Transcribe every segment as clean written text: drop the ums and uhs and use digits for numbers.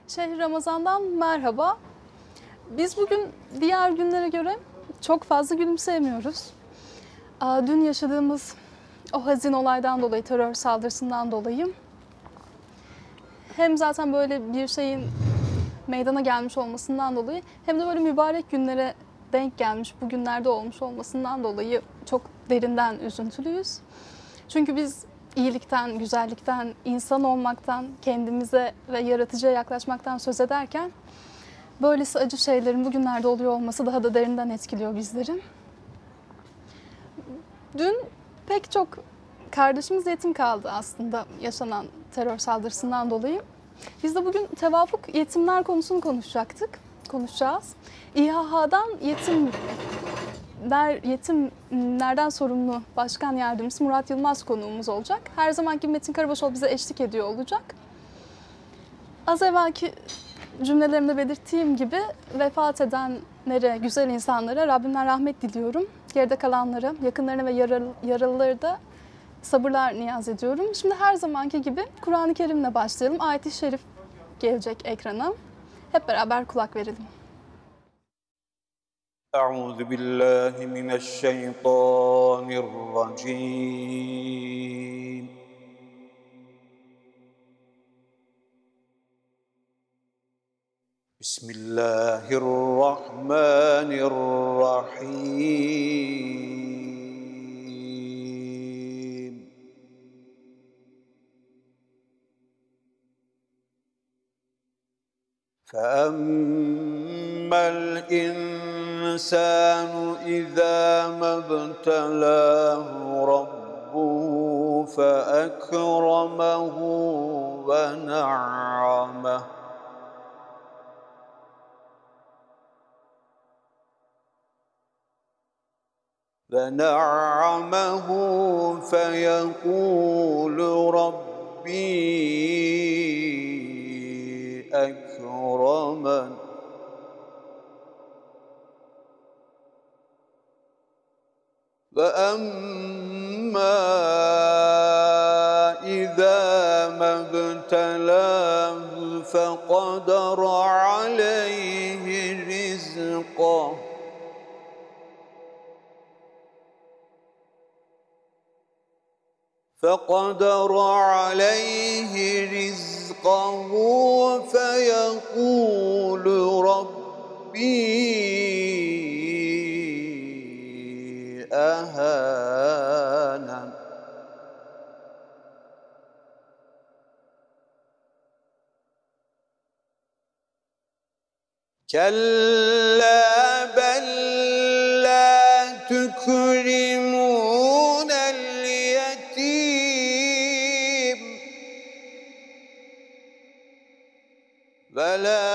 Şehri Ramazan'dan merhaba. Biz bugün diğer günlere göre çok fazla gülümseyemiyoruz. Dün yaşadığımız o hazin olaydan dolayı, terör saldırısından dolayı hem zaten böyle bir şeyin meydana gelmiş olmasından dolayı hem de böyle mübarek günlere denk gelmiş, bu günlerde olmuş olmasından dolayı çok derinden üzüntülüyüz. Çünkü biz iyilikten, güzellikten, insan olmaktan, kendimize ve yaratıcıya yaklaşmaktan söz ederken böylesi acı şeylerin bugünlerde oluyor olması daha da derinden etkiliyor bizleri. Dün pek çok kardeşimiz yetim kaldı aslında yaşanan terör saldırısından dolayı. Biz de bugün tevafuk yetimler konusunu konuşacağız. İHH'dan yetimlerden sorumlu Başkan Yardımcısı Murat Yılmaz konuğumuz olacak. Her zamanki Metin Karabaşoğlu bize eşlik ediyor olacak. Az evvelki cümlelerimde belirttiğim gibi vefat edenlere, güzel insanlara Rabbimden rahmet diliyorum. Geride kalanlara, yakınlarına ve yaralıları da sabırlar niyaz ediyorum. Şimdi her zamanki gibi Kur'an-ı Kerim'le başlayalım. Ayet-i Şerif gelecek ekrana. Hep beraber kulak verelim. Euzubillahimineşşeytanirracim. Bismillahirrahmanirrahim. فَأَمَّا الْإِنسَانُ إِذَا مَا ابْتَلَاهُ رَبُّهُ فَأَكْرَمَهُ وَنَعَّمَهُ فَيَقُولُ رَبِّي أَكْرَمَنِ وَأَمَّا إِذَا مَا ابْتَلَاهُ فَقَدَرَ عَلَيْهِ رِزْقَهُ فيقول ربي أهانن كلا بل لا تكرمون اليتيم ولا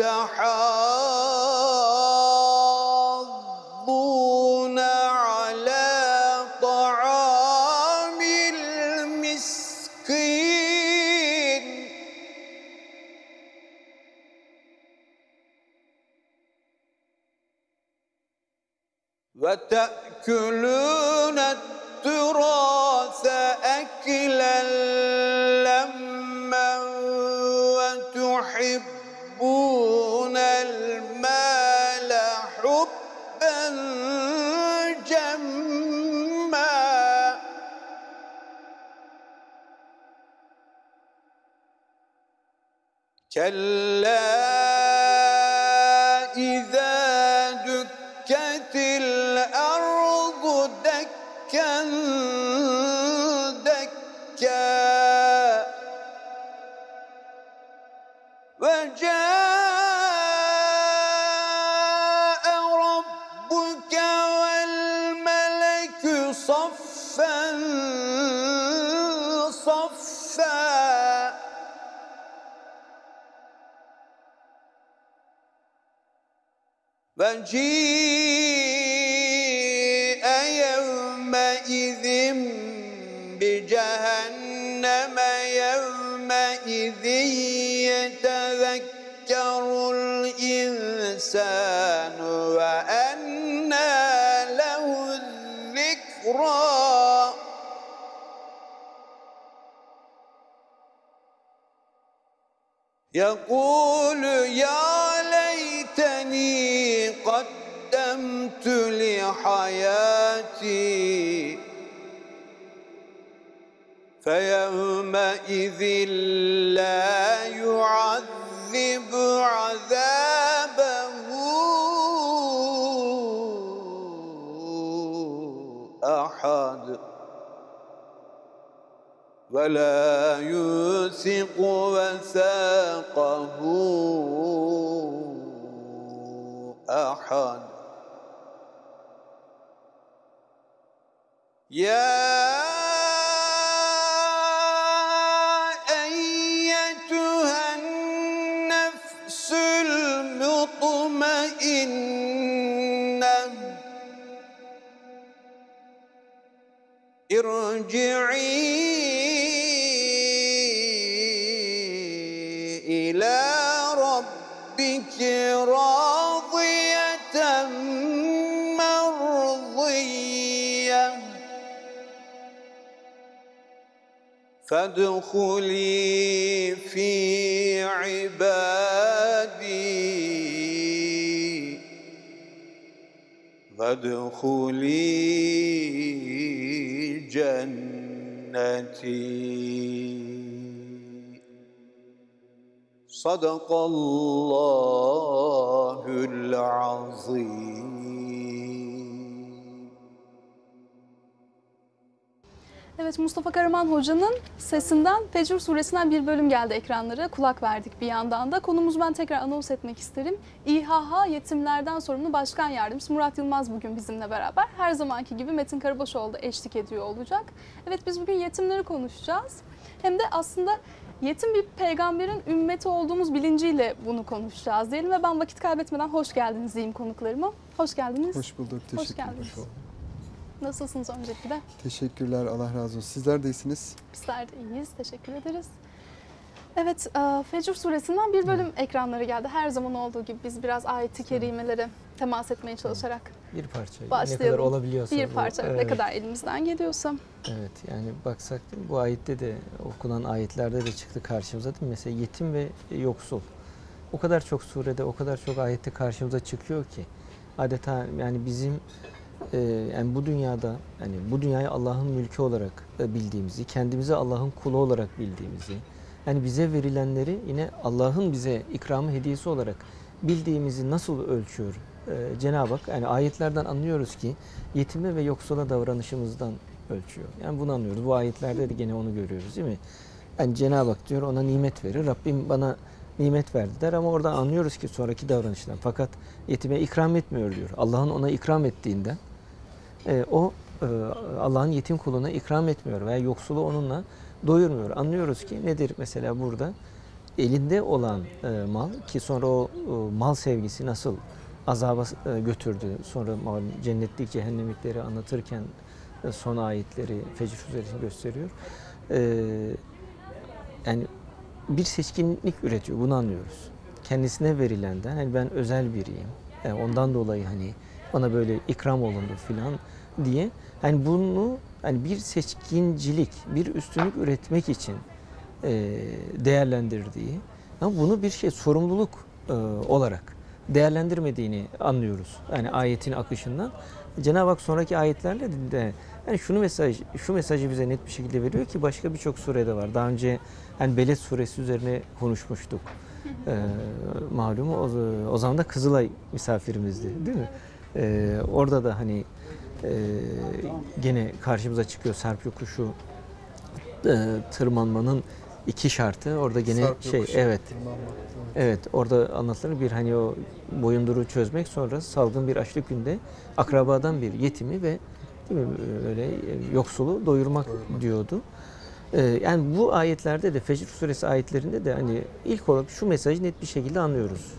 تحاضون على طعام المسكين وتأكلون التراث أكلا لما وتحبون المال حبا جما كلا إذا دكت الأرض دكا دكا وجاء ربك والملك صفا صفا وجيء يومئذ بجهنم يومئذ يتذكر الإنسان وأنى له الذكرى يقول حياتي فيومئذ لا يعذب عذابه أحد ولا يوثق وثاقه أحد يا أيتها النفس المطمئنة ارجعي إلى ربك راضية مرضية فادخلي في عبادي وادخلي جنتي صدق الله العظيم. Evet, Mustafa Karaman Hoca'nın sesinden Fecr Suresi'nden bir bölüm geldi ekranlara. Kulak verdik bir yandan da. Konumuzu ben tekrar anons etmek isterim. İHH Yetimlerden Sorumlu Başkan Yardımcısı Murat Yılmaz bugün bizimle beraber. Her zamanki gibi Metin Karabaşoğlu da eşlik ediyor olacak. Evet, biz bugün yetimleri konuşacağız. Hem de aslında yetim bir peygamberin ümmeti olduğumuz bilinciyle bunu konuşacağız diyelim ve ben vakit kaybetmeden hoş geldiniz diyeyim konuklarıma. Hoş geldiniz. Hoş bulduk. Teşekkürler. geldiniz. Nasılsınız öncelikle de? Teşekkürler. Allah razı olsun. Sizler de iyisiniz. Bizler de iyiyiz. Teşekkür ederiz. Evet, Fecr Suresi'nden bir bölüm ekranlara geldi. Her zaman olduğu gibi biz biraz ayet-i kerimelere temas etmeye çalışarak bir parça. başlayalım. Ne kadar olabiliyorsa. Bir parça, bu, ne kadar elimizden geliyorsa. Evet, yani baksak bu ayette de, okunan ayetlerde de çıktı karşımıza değil mi? Mesela yetim ve yoksul. O kadar çok surede, o kadar çok ayette karşımıza çıkıyor ki adeta yani bizim yani bu dünyada, yani bu dünyayı Allah'ın mülkü olarak bildiğimizi, kendimizi Allah'ın kulu olarak bildiğimizi, yani bize verilenleri yine Allah'ın bize ikramı, hediyesi olarak bildiğimizi nasıl ölçüyor Cenab-ı Hak? Yani ayetlerden anlıyoruz ki yetime ve yoksula davranışımızdan ölçüyor. Yani bunu anlıyoruz. Bu ayetlerde de gene onu görüyoruz değil mi? Yani Cenab-ı Hak diyor, ona nimet verir. Rabbim bana nimet verdi der ama orada anlıyoruz ki sonraki davranıştan. Fakat yetime ikram etmiyor diyor. Allah'ın ona ikram ettiğinden o Allah'ın yetim kuluna ikram etmiyor veya yoksulu onunla doyurmuyor. Anlıyoruz ki nedir mesela burada? Elinde olan mal ki sonra o mal sevgisi nasıl azaba götürdü. Sonra cennetlik cehennemlikleri anlatırken son ayetleri Fecr Suresi'ni gösteriyor. Yani bir seçkinlik üretiyor. Bunu anlıyoruz. Kendisine verilenden hani ben özel biriyim. Yani ondan dolayı hani bana böyle ikram olundu filan diye. Yani bunu hani bir seçkincilik, bir üstünlük üretmek için değerlendirdiği ama bunu bir sorumluluk olarak değerlendirmediğini anlıyoruz. Yani ayetin akışından. Cenab-ı Hak sonraki ayetlerle de yani şu mesajı bize net bir şekilde veriyor ki başka birçok surede var. Daha önce hani Beled suresi üzerine konuşmuştuk. Malum o zaman da Kızılay misafirimizdi değil mi? Orada da hani gene karşımıza çıkıyor Sarp yokuşu tırmanmanın iki şartı. Orada gene evet. Evet, orada anlatılan bir hani o boyunduruğu çözmek, sonra salgın bir açlık günde akrabadan bir yetimi ve değil mi, öyle yoksulu doyurmak diyordu. Yani bu ayetlerde de Fecr Suresi ayetlerinde de hani ilk olarak şu mesajı net bir şekilde anlıyoruz.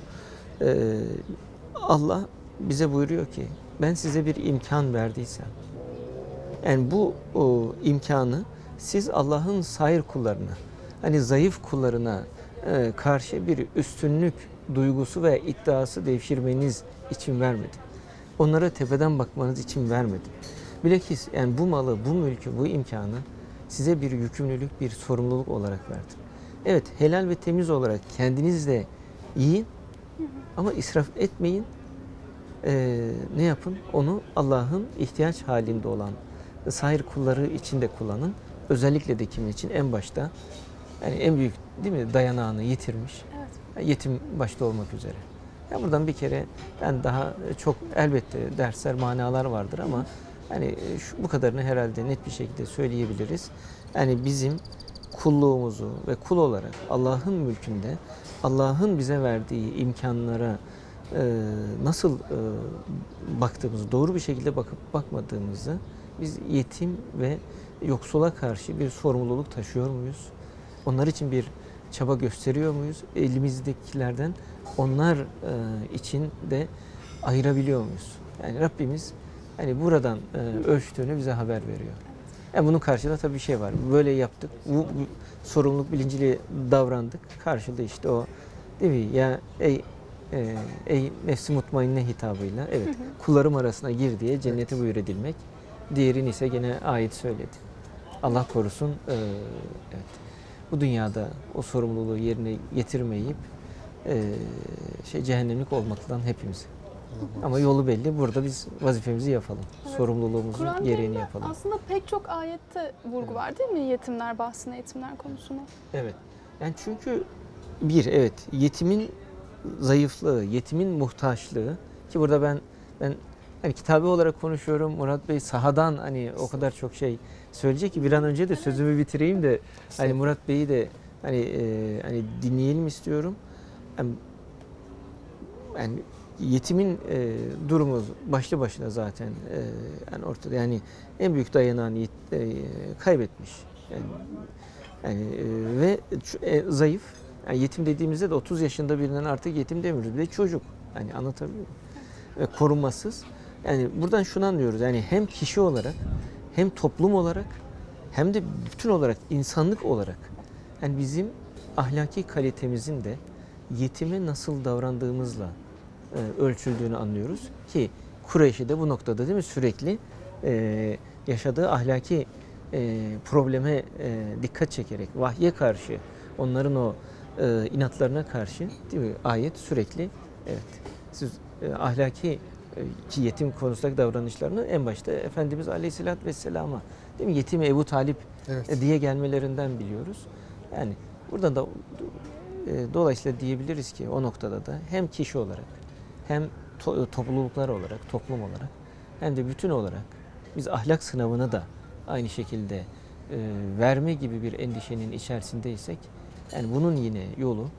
Allah bize buyuruyor ki ben size bir imkan verdiysem yani bu imkanı siz Allah'ın sair kullarına hani zayıf kullarına karşı bir üstünlük duygusu ve iddiası devşirmeniz için vermedim. Onlara tepeden bakmanız için vermedim. Bilakis yani bu malı, bu mülkü, bu imkanı size bir yükümlülük, bir sorumluluk olarak verdim. Evet, helal ve temiz olarak kendiniz de yiyin ama israf etmeyin Ne yapın? Onu Allah'ın ihtiyaç halinde olan sahir kulları için de kullanın. Özellikle de kimin için? En başta yani en büyük değil mi dayanağını yitirmiş. Evet. Yetim başta olmak üzere. Ya buradan bir kere ben daha çok elbette dersler, manalar vardır ama hani bu kadarını herhalde net bir şekilde söyleyebiliriz. Yani bizim kulluğumuzu ve kul olarak Allah'ın mülkünde Allah'ın bize verdiği imkanlara nasıl baktığımızı, doğru bir şekilde bakıp bakmadığımızı biz yetim ve yoksula karşı bir sorumluluk taşıyor muyuz? Onlar için bir çaba gösteriyor muyuz? Elimizdekilerden onlar için de ayırabiliyor muyuz? Yani Rabbimiz hani buradan ölçtüğünü bize haber veriyor. Yani bunun karşılığında tabii bir şey var. Böyle yaptık. Bu sorumluluk bilinciyle davrandık. Karşılığında işte o değil mi? Ya ey nefsi mutmainne hitabıyla evet kullarım arasına gir diye cennete buyur edilmek. Diğerini ise gene ayet söyledi. Allah korusun evet. Bu dünyada o sorumluluğu yerine getirmeyip cehennemlik olmaktan hepimiz. Ama yolu belli. Burada biz vazifemizi yapalım. Evet. Sorumluluğumuzun Kur'an-ı gereğini Kerim'de yapalım. aslında pek çok ayette vurgu var değil mi? Yetimler bahsine, yetimler konusuna. Evet. Yani çünkü evet yetimin zayıflığı, yetimin muhtaçlığı ki burada ben hani kitabi olarak konuşuyorum. Murat Bey sahadan hani o kadar çok şey söyleyecek ki bir an önce de sözümü bitireyim de hani Murat Bey'i de hani dinleyelim istiyorum. Yani yetimin durumu başlı başına zaten yani ortada. Yani en büyük dayanağını kaybetmiş. Yani ve zayıf. Yani yetim dediğimizde de 30 yaşında birinden artık yetim demiyoruz. Bir de çocuk. Yani anlatabiliyor muyum? Ve korunmasız. Yani buradan şunu anlıyoruz. Yani hem kişi olarak hem toplum olarak hem de bütün olarak insanlık olarak yani bizim ahlaki kalitemizin de yetime nasıl davrandığımızla ölçüldüğünü anlıyoruz ki Kureyş'i de bu noktada değil mi sürekli yaşadığı ahlaki probleme dikkat çekerek vahye karşı onların o inatlarına karşı değil mi ayet sürekli evet siz ahlaki ki yetim konusundaki davranışlarını en başta Efendimiz Aleyhisselatü Vesselam'a değil mi yetim Ebu Talip diye gelmelerinden biliyoruz. Yani burada da dolayısıyla diyebiliriz ki o noktada da hem kişi olarak hem topluluklar olarak, toplum olarak hem de bütün olarak biz ahlak sınavını da aynı şekilde verme gibi bir endişenin içerisindeysek yani bunun yine yolu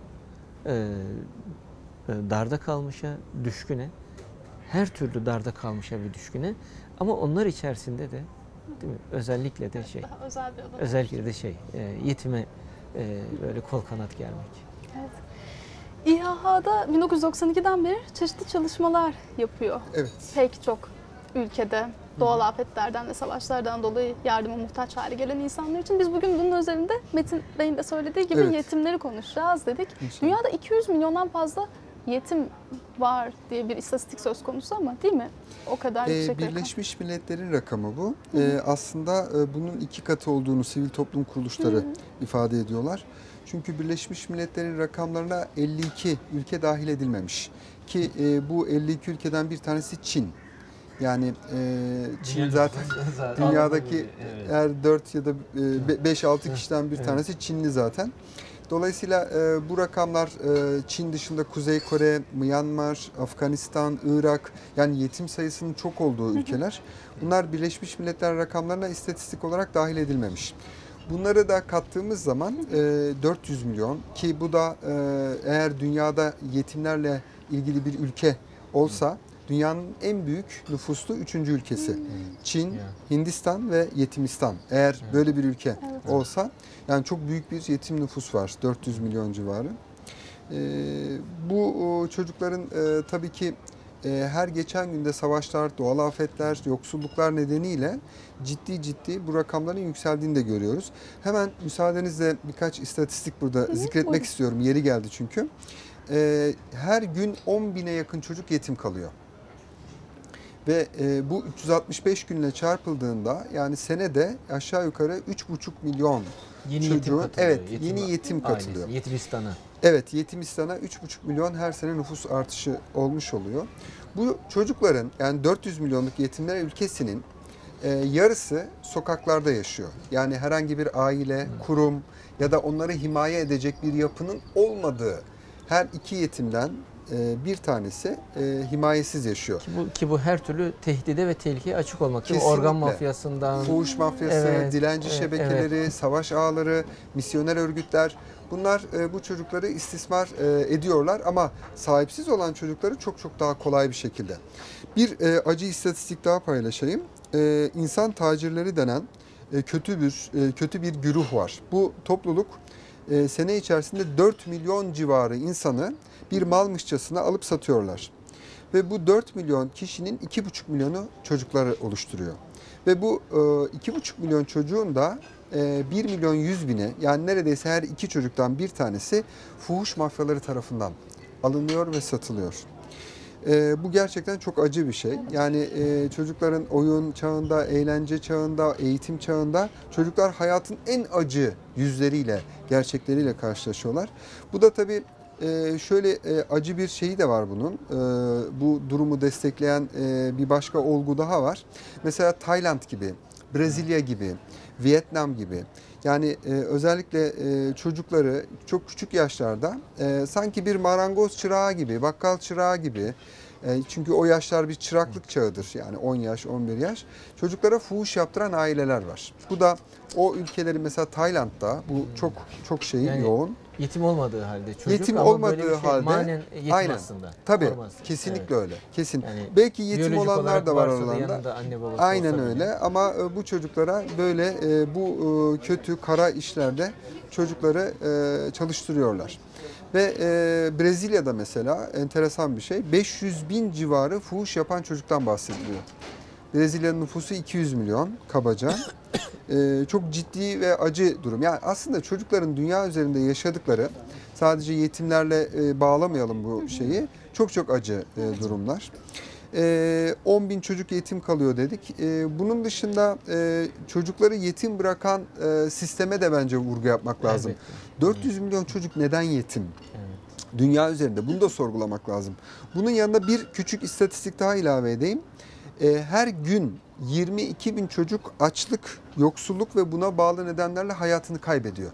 darda kalmışa, düşküne, her türlü darda kalmışa ve düşküne ama onlar içerisinde de değil mi? Özellikle de Daha özel bir alan. özellikle de yetime böyle kol kanat germek. Evet. İHA'da 1992'den beri çeşitli çalışmalar yapıyor. Evet. Pek çok ülkede doğal afetlerden ve savaşlardan dolayı yardıma muhtaç hale gelen insanlar için. Biz bugün bunun üzerinde Metin Bey'in de söylediği gibi yetimleri konuşacağız dedik. İnşallah. Dünyada 200 milyondan fazla yetim var diye bir istatistik söz konusu ama değil mi? O kadar yüksek rakam. Birleşmiş Milletler'in rakamı bu. Aslında bunun 2 katı olduğunu sivil toplum kuruluşları ifade ediyorlar. Çünkü Birleşmiş Milletler'in rakamlarına 52 ülke dahil edilmemiş. Ki bu 52 ülkeden bir tanesi Çin. Yani Çin zaten dünyadaki eğer 4 ya da 5-6 kişiden bir tanesi Çinli zaten. Dolayısıyla bu rakamlar Çin dışında Kuzey Kore, Myanmar, Afganistan, Irak yani yetim sayısının çok olduğu ülkeler. Bunlar Birleşmiş Milletler rakamlarına istatistik olarak dahil edilmemiş. Bunları da kattığımız zaman 400 milyon ki bu da eğer dünyada yetimlerle ilgili bir ülke olsa dünyanın en büyük nüfuslu 3. ülkesi. Çin, Hindistan ve Yetimistan. Eğer böyle bir ülke olsa yani çok büyük bir yetim nüfus var. 400 milyon civarı. Bu çocukların tabii ki her geçen günde savaşlar, doğal afetler, yoksulluklar nedeniyle ciddi bu rakamların yükseldiğini de görüyoruz. Hemen müsaadenizle birkaç istatistik burada zikretmek istiyorum. Yeri geldi çünkü. Her gün 10 bine yakın çocuk yetim kalıyor. Ve bu 365 günle çarpıldığında yani senede aşağı yukarı 3,5 milyon yeni çocuğun yetim katılıyor. yeni yetim katılıyor. Yetimistan'a. Evet, Yetimistan'a 3,5 milyon her sene nüfus artışı olmuş oluyor. Bu çocukların, yani 400 milyonluk yetimler ülkesinin yarısı sokaklarda yaşıyor. Yani herhangi bir aile, kurum ya da onları himaye edecek bir yapının olmadığı her iki yetimden bir tanesi himayesiz yaşıyor. Ki bu her türlü tehdide ve tehlikeye açık olmak. Değil mi? Kesinlikle. Organ mafyasından. Fuhuş mafyası, Evet, dilenci evet, şebekeleri, savaş ağları, misyoner örgütler, bunlar bu çocukları istismar ediyorlar ama sahipsiz olan çocukları çok çok daha kolay bir şekilde. Bir acı istatistik daha paylaşayım. İnsan tacirleri denen kötü bir güruh var. Bu topluluk sene içerisinde 4 milyon civarı insanı bir malmışçasına alıp satıyorlar. Ve bu 4 milyon kişinin 2,5 milyonu çocukları oluşturuyor. Ve bu 2,5 milyon çocuğun da 1 milyon 100 bini, yani neredeyse her iki çocuktan bir tanesi fuhuş mafyaları tarafından alınıyor ve satılıyor. Bu gerçekten çok acı bir şey. Yani çocukların oyun çağında, eğlence çağında, eğitim çağında çocuklar hayatın en acı yüzleriyle, gerçekleriyle karşılaşıyorlar. Bu da tabii şöyle acı bir şeyi de var bunun. Bu durumu destekleyen bir başka olgu daha var. Mesela Tayland gibi, Brezilya gibi, Vietnam gibi. Yani özellikle çocukları çok küçük yaşlarda sanki bir marangoz çırağı gibi, bakkal çırağı gibi. Çünkü o yaşlar bir çıraklık çağıdır. Yani 10 yaş, 11 yaş. Çocuklara fuhuş yaptıran aileler var. Bu da o ülkeleri, mesela Tayland'da bu çok Yani yoğun. Yetim olmadığı halde çocuk Yetim ama olmadığı böyle bir şey, halde manen yetim aynen. aslında. Tabii, Koruması. kesinlikle Evet. öyle. Kesin. Yani Belki yetim biyolojik olanlar olarak da var varsa da aralarında. yanında anne babası Aynen olsa bile. öyle ama bu çocuklara böyle bu kötü kara işlerde çocukları çalıştırıyorlar. Ve Brezilya'da mesela enteresan bir şey, 500 bin civarı fuhuş yapan çocuktan bahsediliyor. Brezilya'nın nüfusu 200 milyon kabaca. Çok ciddi ve acı durum. Yani aslında çocukların dünya üzerinde yaşadıkları, sadece yetimlerle bağlamayalım bu şeyi, çok acı durumlar. 10 bin çocuk yetim kalıyor dedik. Bunun dışında çocukları yetim bırakan sisteme de bence vurgu yapmak lazım. Elbette. 400 milyon çocuk neden yetim? Evet. Dünya üzerinde bunu da sorgulamak lazım. Bunun yanında bir küçük istatistik daha ilave edeyim. Her gün 22 bin çocuk açlık, yoksulluk ve buna bağlı nedenlerle hayatını kaybediyor.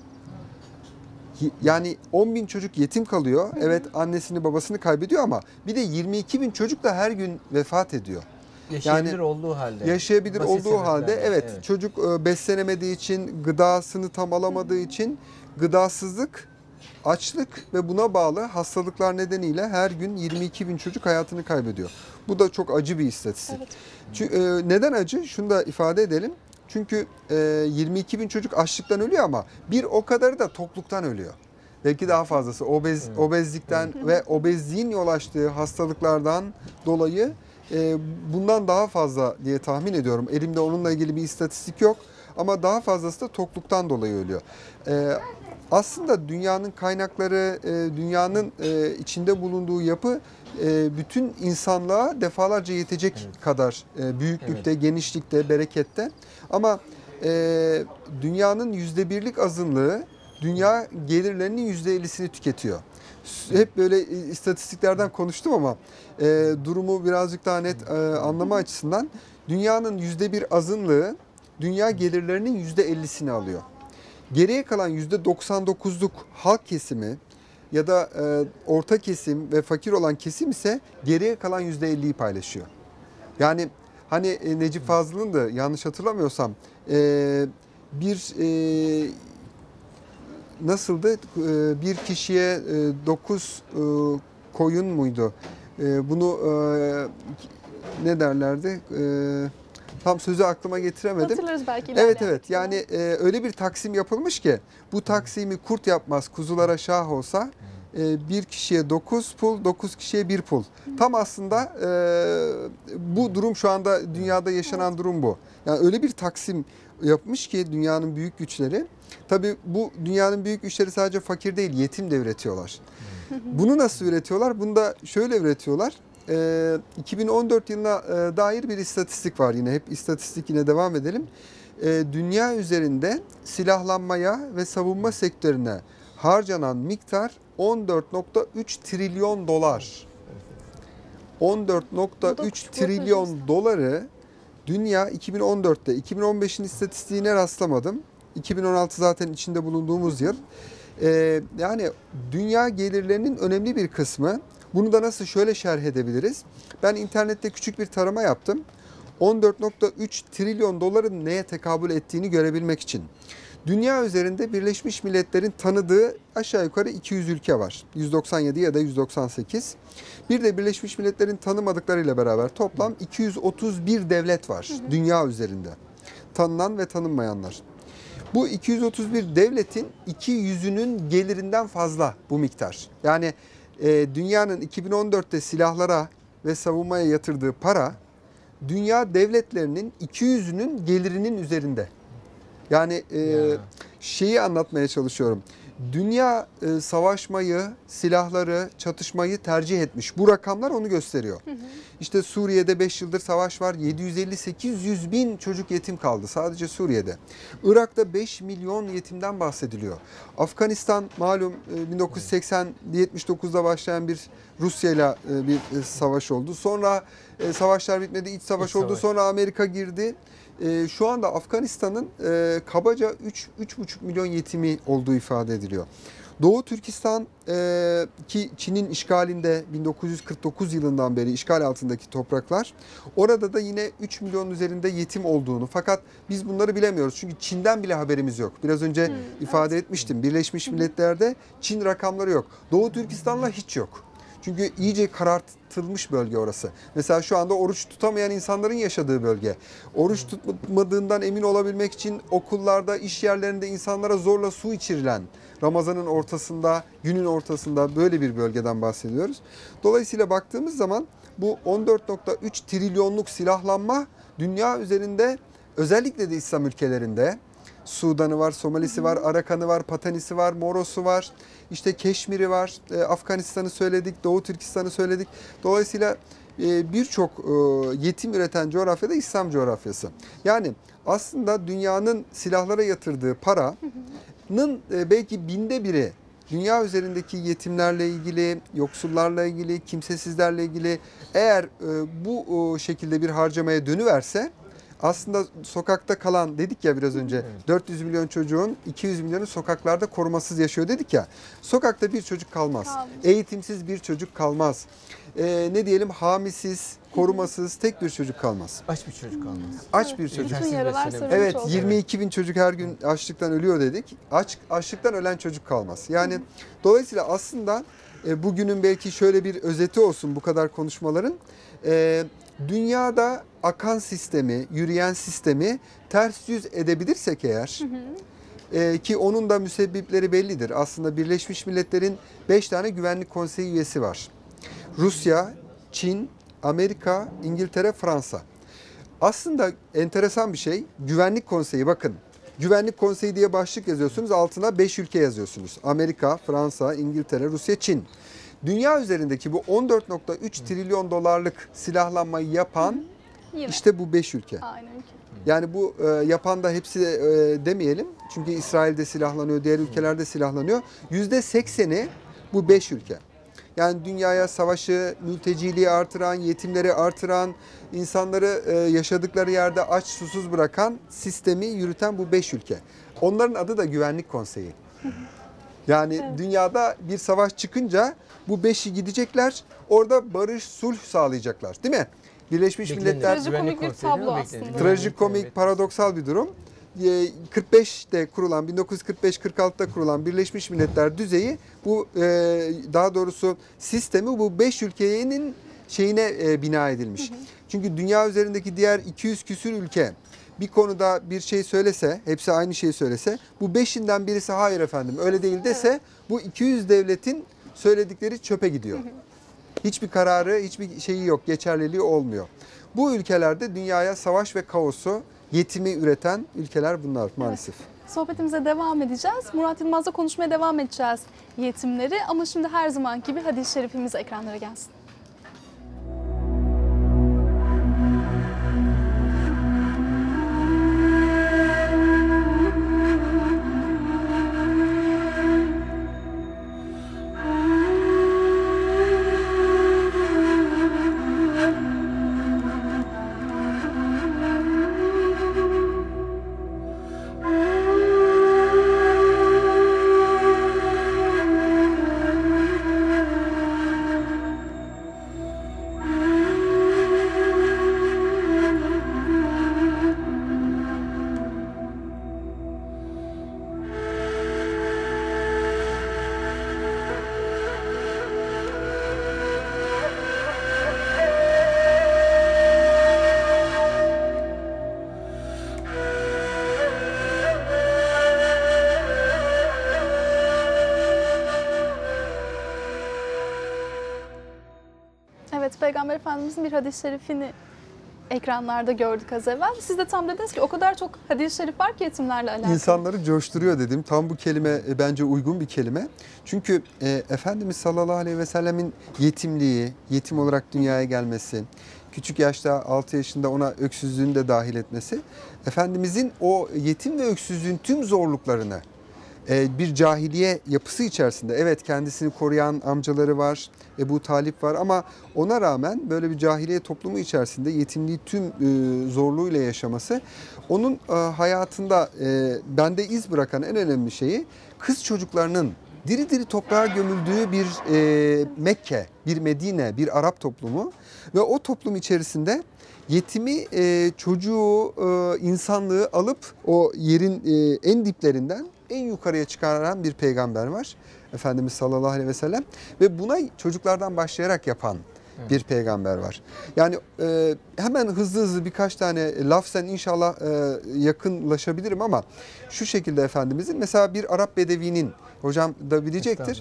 Yani 10 bin çocuk yetim kalıyor. Evet, annesini babasını kaybediyor ama bir de 22 bin çocuk da her gün vefat ediyor. Yaşayabilir olduğu halde. Yaşayabilir Basit olduğu halde sebeplerle, evet, çocuk beslenemediği için, gıdasını tam alamadığı için gıdasızlık, açlık ve buna bağlı hastalıklar nedeniyle her gün 22 bin çocuk hayatını kaybediyor. Bu da çok acı bir istatistik. Evet. Çünkü, neden acı? Şunu da ifade edelim. Çünkü 22 bin çocuk açlıktan ölüyor ama bir o kadarı da tokluktan ölüyor. Belki daha fazlası obezlikten ve obezliğin yol açtığı hastalıklardan dolayı bundan daha fazla diye tahmin ediyorum. Elimde onunla ilgili bir istatistik yok ama daha fazlası da tokluktan dolayı ölüyor. Aslında dünyanın kaynakları, dünyanın içinde bulunduğu yapı bütün insanlığa defalarca yetecek kadar büyüklükte, genişlikte, berekette. Ama dünyanın %1'lik azınlığı dünya gelirlerinin %50'sini tüketiyor. Hep böyle istatistiklerden konuştum ama durumu birazcık daha net anlama açısından dünyanın %1 azınlığı dünya gelirlerinin %50'sini alıyor. Geriye kalan %99'luk halk kesimi ya da orta kesim ve fakir olan kesim ise geriye kalan %50'yi paylaşıyor. Yani hani Necip Fazıl'ın da yanlış hatırlamıyorsam bir nasıldı? Bir kişiye 9 koyun muydu? Bunu ne derlerdi? Tam sözü aklıma getiremedim. Hatırlarız belki ilerleyen. Evet yani öyle bir taksim yapılmış ki bu taksimi kurt yapmaz, kuzulara şah olsa bir kişiye 9 pul, 9 kişiye 1 pul. Tam aslında bu durum şu anda dünyada yaşanan durum bu. Yani öyle bir taksim yapmış ki dünyanın büyük güçleri. Tabii bu dünyanın büyük güçleri sadece fakir değil, yetim de üretiyorlar. Bunu nasıl üretiyorlar? Bunu da şöyle üretiyorlar. 2014 yılına dair bir istatistik var yine. Hep istatistik yine devam edelim. Dünya üzerinde silahlanmaya ve savunma sektörüne harcanan miktar 14.3 trilyon dolar. Bu da 14.3 çikolata trilyon doları dünya 2014'te, 2015'in istatistiğine rastlamadım. 2016 zaten içinde bulunduğumuz yıl. Yani dünya gelirlerinin önemli bir kısmı. Bunu da nasıl şöyle şerh edebiliriz? Ben internette küçük bir tarama yaptım. 14.3 trilyon doların neye tekabül ettiğini görebilmek için. Dünya üzerinde Birleşmiş Milletler'in tanıdığı aşağı yukarı 200 ülke var. 197 ya da 198. Bir de Birleşmiş Milletler'in tanımadıklarıyla beraber toplam 231 devlet var dünya üzerinde. Tanınan ve tanınmayanlar. Bu 231 devletin 200'ünün gelirinden fazla bu miktar. Yani dünyanın 2014'te silahlara ve savunmaya yatırdığı para dünya devletlerinin 200'ünün gelirinin üzerinde. Yani şeyi anlatmaya çalışıyorum. Dünya savaşmayı, silahları, çatışmayı tercih etmiş. Bu rakamlar onu gösteriyor. İşte Suriye'de 5 yıldır savaş var. 750-800 bin çocuk yetim kaldı sadece Suriye'de. Irak'ta 5 milyon yetimden bahsediliyor. Afganistan malum 1980-79'da başlayan bir Rusya ile bir savaş oldu. Sonra savaşlar bitmedi, iç savaş oldu. Sonra Amerika girdi. Şu anda Afganistan'ın kabaca 3,5 milyon yetimi olduğu ifade ediliyor. Doğu Türkistan ki Çin'in işgalinde 1949 yılından beri işgal altındaki topraklar. Orada da yine 3 milyon üzerinde yetim olduğunu, fakat biz bunları bilemiyoruz. Çünkü Çin'den bile haberimiz yok. Biraz önce ifade etmiştim. Birleşmiş Milletler'de Çin rakamları yok. Doğu Türkistan'la hiç yok. Çünkü iyice karartılmış bölge orası. Mesela şu anda oruç tutamayan insanların yaşadığı bölge. Oruç tutmadığından emin olabilmek için okullarda, iş yerlerinde insanlara zorla su içirilen, Ramazan'ın ortasında, günün ortasında böyle bir bölgeden bahsediyoruz. Dolayısıyla baktığımız zaman bu 14.3 trilyonluk silahlanma dünya üzerinde, özellikle de İslam ülkelerinde, Sudan'ı var, Somalisi var, Arakan'ı var, Patanisi var, Moros'u var, işte Keşmir'i var, Afganistan'ı söyledik, Doğu Türkistan'ı söyledik. Dolayısıyla birçok yetim üreten coğrafyada İslam coğrafyası. Yani aslında dünyanın silahlara yatırdığı paranın belki binde biri dünya üzerindeki yetimlerle ilgili, yoksullarla ilgili, kimsesizlerle ilgili, eğer bu şekilde bir harcamaya dönüverse, aslında sokakta kalan, dedik ya biraz önce, 400 milyon çocuğun 200 milyonu sokaklarda korumasız yaşıyor dedik ya. Sokakta bir çocuk kalmaz. Eğitimsiz bir çocuk kalmaz. Ne diyelim, hamisiz, korumasız tek bir çocuk kalmaz. Aç bir çocuk kalmaz. Aç bir çocuk. Bütün yaralar sarılmış Evet, oldu. 22 bin çocuk her gün açlıktan ölüyor dedik. Açlıktan ölen çocuk kalmaz. Yani dolayısıyla aslında bugünün belki şöyle bir özeti olsun bu kadar konuşmaların. Dünyada akan sistemi, yürüyen sistemi ters yüz edebilirsek eğer, ki onun da müsebbipleri bellidir. Aslında Birleşmiş Milletler'in 5 tane güvenlik konseyi üyesi var. Rusya, Çin, Amerika, İngiltere, Fransa. Aslında enteresan bir şey. Güvenlik konseyi, bakın. Güvenlik konseyi diye başlık yazıyorsunuz. Altına 5 ülke yazıyorsunuz. Amerika, Fransa, İngiltere, Rusya, Çin. Dünya üzerindeki bu 14.3 trilyon dolarlık silahlanmayı yapan Yine. işte bu 5 ülke. Aynı ülke. Yani bu yapan da hepsi demeyelim. Çünkü İsrail'de silahlanıyor, diğer ülkelerde silahlanıyor. %80'i bu 5 ülke. Yani dünyaya savaşı, mülteciliği artıran, yetimleri artıran, insanları yaşadıkları yerde aç susuz bırakan sistemi yürüten bu 5 ülke. Onların adı da Güvenlik Konseyi. Yani dünyada bir savaş çıkınca bu 5'i gidecekler, orada barış, sulh sağlayacaklar, değil mi? Birleşmiş Milletler Trajikomik bir tablo aslında. trajikomik, paradoksal bir durum. 45'te kurulan, 1945-46'da kurulan Birleşmiş Milletler düzeyi, bu daha doğrusu sistemi bu 5 ülkenin şeyine bina edilmiş. Çünkü dünya üzerindeki diğer 200 küsür ülke bir konuda bir şey söylese, hepsi aynı şeyi söylese, bu 5'inden birisi hayır efendim öyle değil dese, bu 200 devletin söyledikleri çöpe gidiyor. Hiçbir kararı, hiçbir şeyi yok, geçerliliği olmuyor. Bu ülkelerde dünyaya savaş ve kaosu, yetimi üreten ülkeler bunlar maalesef. Sohbetimize devam edeceğiz. Murat Yılmaz'la konuşmaya devam edeceğiz yetimleri. Ama şimdi her zaman gibi hadis-i şerifimiz ekranlara gelsin. Peygamber Efendimizin bir hadis-i şerifini ekranlarda gördük az evvel. Siz de tam dediniz ki o kadar çok hadis-i şerif var ki yetimlerle alakalı. İnsanları coşturuyor dedim. Tam bu kelime bence uygun bir kelime. Çünkü Efendimiz sallallahu aleyhi ve sellemin yetimliği, yetim olarak dünyaya gelmesi, küçük yaşta 6 yaşında ona öksüzlüğünü de dahil etmesi, Efendimizin o yetim ve öksüzlüğün tüm zorluklarını bir cahiliye yapısı içerisinde, evet kendisini koruyan amcaları var, Ebu Talip var ama ona rağmen böyle bir cahiliye toplumu içerisinde yetimliği tüm zorluğuyla yaşaması onun hayatında bende iz bırakan en önemli şeyi kız çocuklarının diri diri toprağa gömüldüğü bir Mekke, bir Medine, bir Arap toplumu ve o toplum içerisinde yetimi, çocuğu, insanlığı alıp o yerin en diplerinden en yukarıya çıkaran bir peygamber var. Efendimiz sallallahu aleyhi ve sellem ve buna çocuklardan başlayarak yapan bir peygamber var. Yani hemen hızlı birkaç tane lafzen inşallah yakınlaşabilirim ama şu şekilde Efendimizin mesela bir Arap bedevinin, hocam da bilecektir.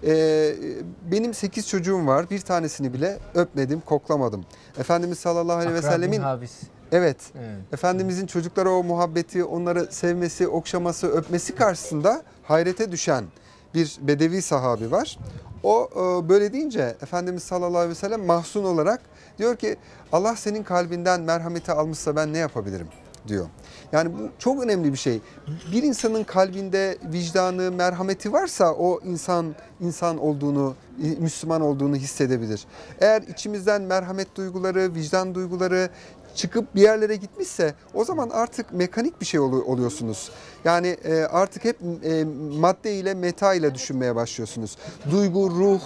Benim 8 çocuğum var. Bir tanesini bile öpmedim, koklamadım. Efendimiz sallallahu aleyhi ve sellemin evet. Efendimizin çocuklara o muhabbeti, onları sevmesi, okşaması, öpmesi karşısında hayrete düşen bir bedevi sahabi var. O böyle deyince Efendimiz sallallahu aleyhi ve sellem mahzun olarak diyor ki Allah senin kalbinden merhameti almışsa ben ne yapabilirim diyor. Yani bu çok önemli bir şey. Bir insanın kalbinde vicdanı, merhameti varsa o insan olduğunu, Müslüman olduğunu hissedebilir. Eğer içimizden merhamet duyguları, vicdan duyguları çıkıp bir yerlere gitmişse o zaman artık mekanik bir şey oluyorsunuz. Yani artık hep madde ile meta ile düşünmeye başlıyorsunuz. Duygu, ruh,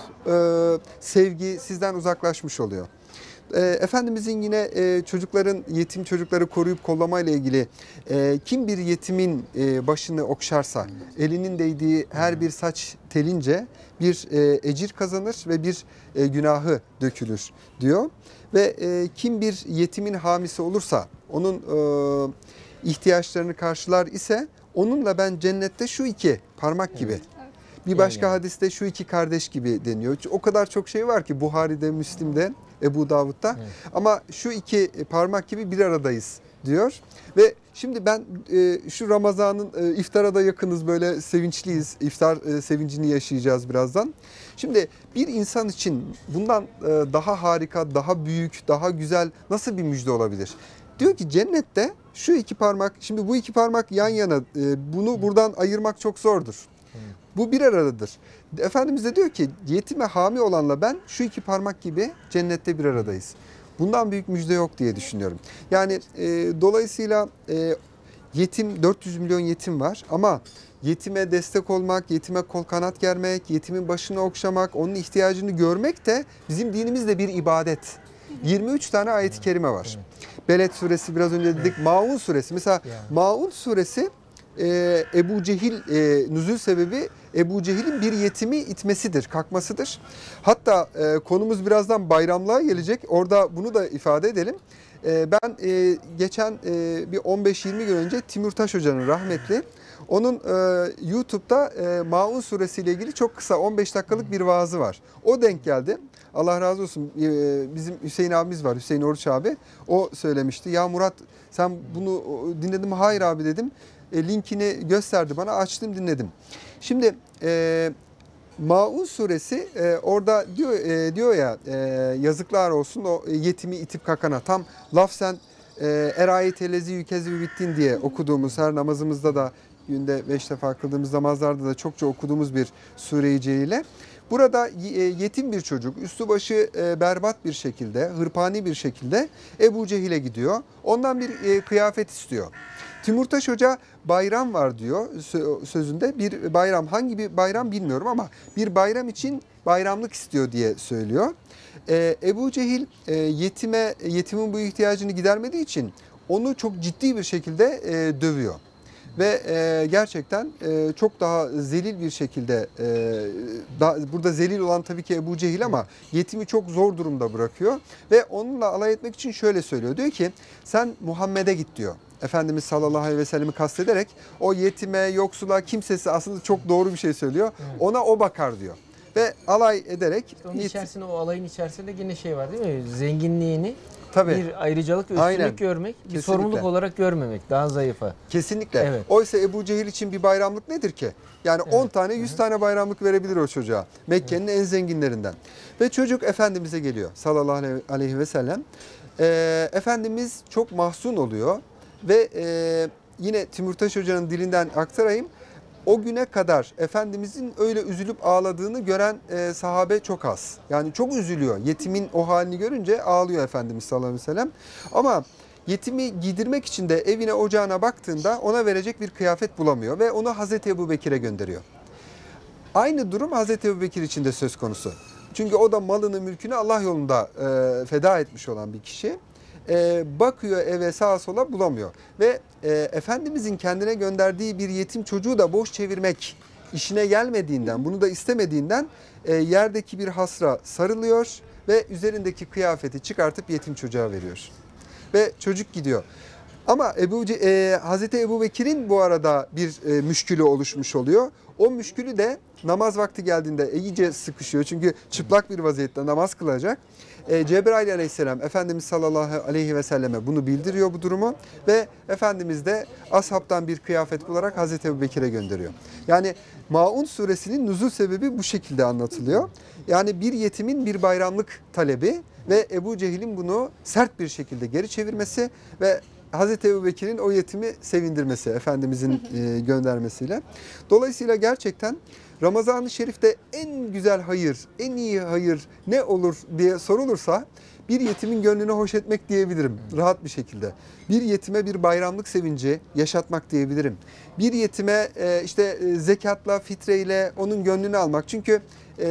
sevgi sizden uzaklaşmış oluyor. Efendimizin yine yetim çocukları koruyup kollamayla ilgili kim bir yetimin başını okşarsa elinin değdiği her bir saç telince bir ecir kazanır ve bir günahı dökülür diyor. Ve kim bir yetimin hamisi olursa onun ihtiyaçlarını karşılar ise onunla ben cennette şu iki parmak gibi. Evet. Bir başka hadiste şu iki kardeş gibi deniyor. O kadar çok şey var ki Buhari'de, Müslim'de, Ebu Davud'da. Evet. Ama şu iki parmak gibi bir aradayız diyor. Ve şimdi ben şu Ramazan'ın iftara da yakınız, böyle sevinçliyiz. İftar sevincini yaşayacağız birazdan. Şimdi bir insan için bundan daha harika, daha büyük, daha güzel nasıl bir müjde olabilir? Diyor ki cennette şu iki parmak, şimdi bu iki parmak yan yana, bunu buradan ayırmak çok zordur. Bu bir aradadır. Efendimiz de diyor ki yetime hami olanla ben şu iki parmak gibi cennette bir aradayız. Bundan büyük müjde yok diye düşünüyorum. Yani dolayısıyla yetim, 400 milyon yetim var ama yetime destek olmak, yetime kol kanat germek, yetimin başını okşamak, onun ihtiyacını görmek de bizim dinimizde bir ibadet. 23 tane ayet-i kerime var. Beled suresi, biraz önce dedik, Maun suresi. Mesela Maun suresi Ebu Cehil, nüzul sebebi Ebu Cehil'in bir yetimi itmesidir, kalkmasıdır. Hatta konumuz birazdan bayramlığa gelecek. Orada bunu da ifade edelim. Ben geçen bir 15-20 gün önce Timurtaş Hoca'nın rahmetli, onun YouTube'da Maun suresi ile ilgili çok kısa 15 dakikalık bir vaazı var. O denk geldi. Allah razı olsun. Bizim Hüseyin abimiz var, Hüseyin Oruç abi. O söylemişti. Ya Murat sen bunu dinledin mi? Hayır abi dedim. Linkini gösterdi bana, açtım dinledim. Şimdi Maun suresi orada diyor ya yazıklar olsun o yetimi itip kakana, tam lafzen erayet lezi yükezvi bittin diye okuduğumuz, her namazımızda da günde 5 defa kıldığımız namazlarda da çokça okuduğumuz bir sure-i celile. Burada yetim bir çocuk üstü başı berbat bir şekilde, hırpani bir şekilde Ebu Cehil'e gidiyor. Ondan bir kıyafet istiyor. Timurtaş Hoca bayram var diyor sözünde, bir bayram, hangi bir bayram bilmiyorum ama bir bayram için bayramlık istiyor diye söylüyor. Ebu Cehil yetimin bu ihtiyacını gidermediği için onu çok ciddi bir şekilde dövüyor. Ve gerçekten çok daha zelil bir şekilde, burada zelil olan tabii ki Ebu Cehil ama yetimi çok zor durumda bırakıyor. Ve onunla alay etmek için şöyle söylüyor. Diyor ki sen Muhammed'e git diyor. Efendimiz sallallahu aleyhi ve sellem'i kastederek o yetime, yoksula, kimsesi, aslında çok doğru bir şey söylüyor. Ona o bakar diyor. ve alay ederek Onun içerisinde, o alayın içerisinde yine şey var değil mi? Zenginliğini tabii bir ayrıcalık, üstünlük Aynen. görmek, bir Kesinlikle. sorumluluk olarak görmemek, daha zayıfa. kesinlikle. Evet. Oysa Ebu Cehil için bir bayramlık nedir ki? Yani 10 tane 100 tane bayramlık verebilir o çocuğa. Mekke'nin en zenginlerinden. Ve çocuk Efendimiz'e geliyor sallallahu aleyhi ve sellem. Efendimiz çok mahzun oluyor ve yine Timurtaş Hoca'nın dilinden aktarayım. O güne kadar Efendimizin öyle üzülüp ağladığını gören sahabe çok az. Yani çok üzülüyor. Yetimin o halini görünce ağlıyor Efendimiz sallallahu aleyhi ve sellem. Ama yetimi giydirmek için de evine ocağına baktığında ona verecek bir kıyafet bulamıyor ve onu Hazreti Ebubekir'e gönderiyor. Aynı durum Hazreti Ebubekir için de söz konusu. Çünkü o da malını mülkünü Allah yolunda feda etmiş olan bir kişi. Bakıyor eve sağa sola bulamıyor. Ve Efendimizin kendine gönderdiği bir yetim çocuğu da boş çevirmek işine gelmediğinden, bunu da istemediğinden yerdeki bir hasra sarılıyor ve üzerindeki kıyafeti çıkartıp yetim çocuğa veriyor. Ve çocuk gidiyor. Ama Hazreti Ebubekir'in bu arada bir müşkülü oluşmuş oluyor. O müşkülü de namaz vakti geldiğinde iyice sıkışıyor. Çünkü çıplak bir vaziyette namaz kılacak. Cebrail aleyhisselam Efendimiz sallallahu aleyhi ve selleme bunu bildiriyor, bu durumu. Ve Efendimiz de ashabtan bir kıyafet bularak Hazreti Ebubekir'e gönderiyor. Yani Maun suresinin nüzul sebebi bu şekilde anlatılıyor. Yani bir yetimin bir bayramlık talebi ve Ebu Cehil'in bunu sert bir şekilde geri çevirmesi ve Hazreti Ebubekir'in o yetimi sevindirmesi, Efendimizin göndermesiyle. Dolayısıyla gerçekten Ramazan-ı Şerif'te en güzel hayır, en iyi hayır ne olur diye sorulursa bir yetimin gönlünü hoş etmek diyebilirim rahat bir şekilde. Bir yetime bir bayramlık sevinci yaşatmak diyebilirim. Bir yetime zekatla, fitreyle onun gönlünü almak. Çünkü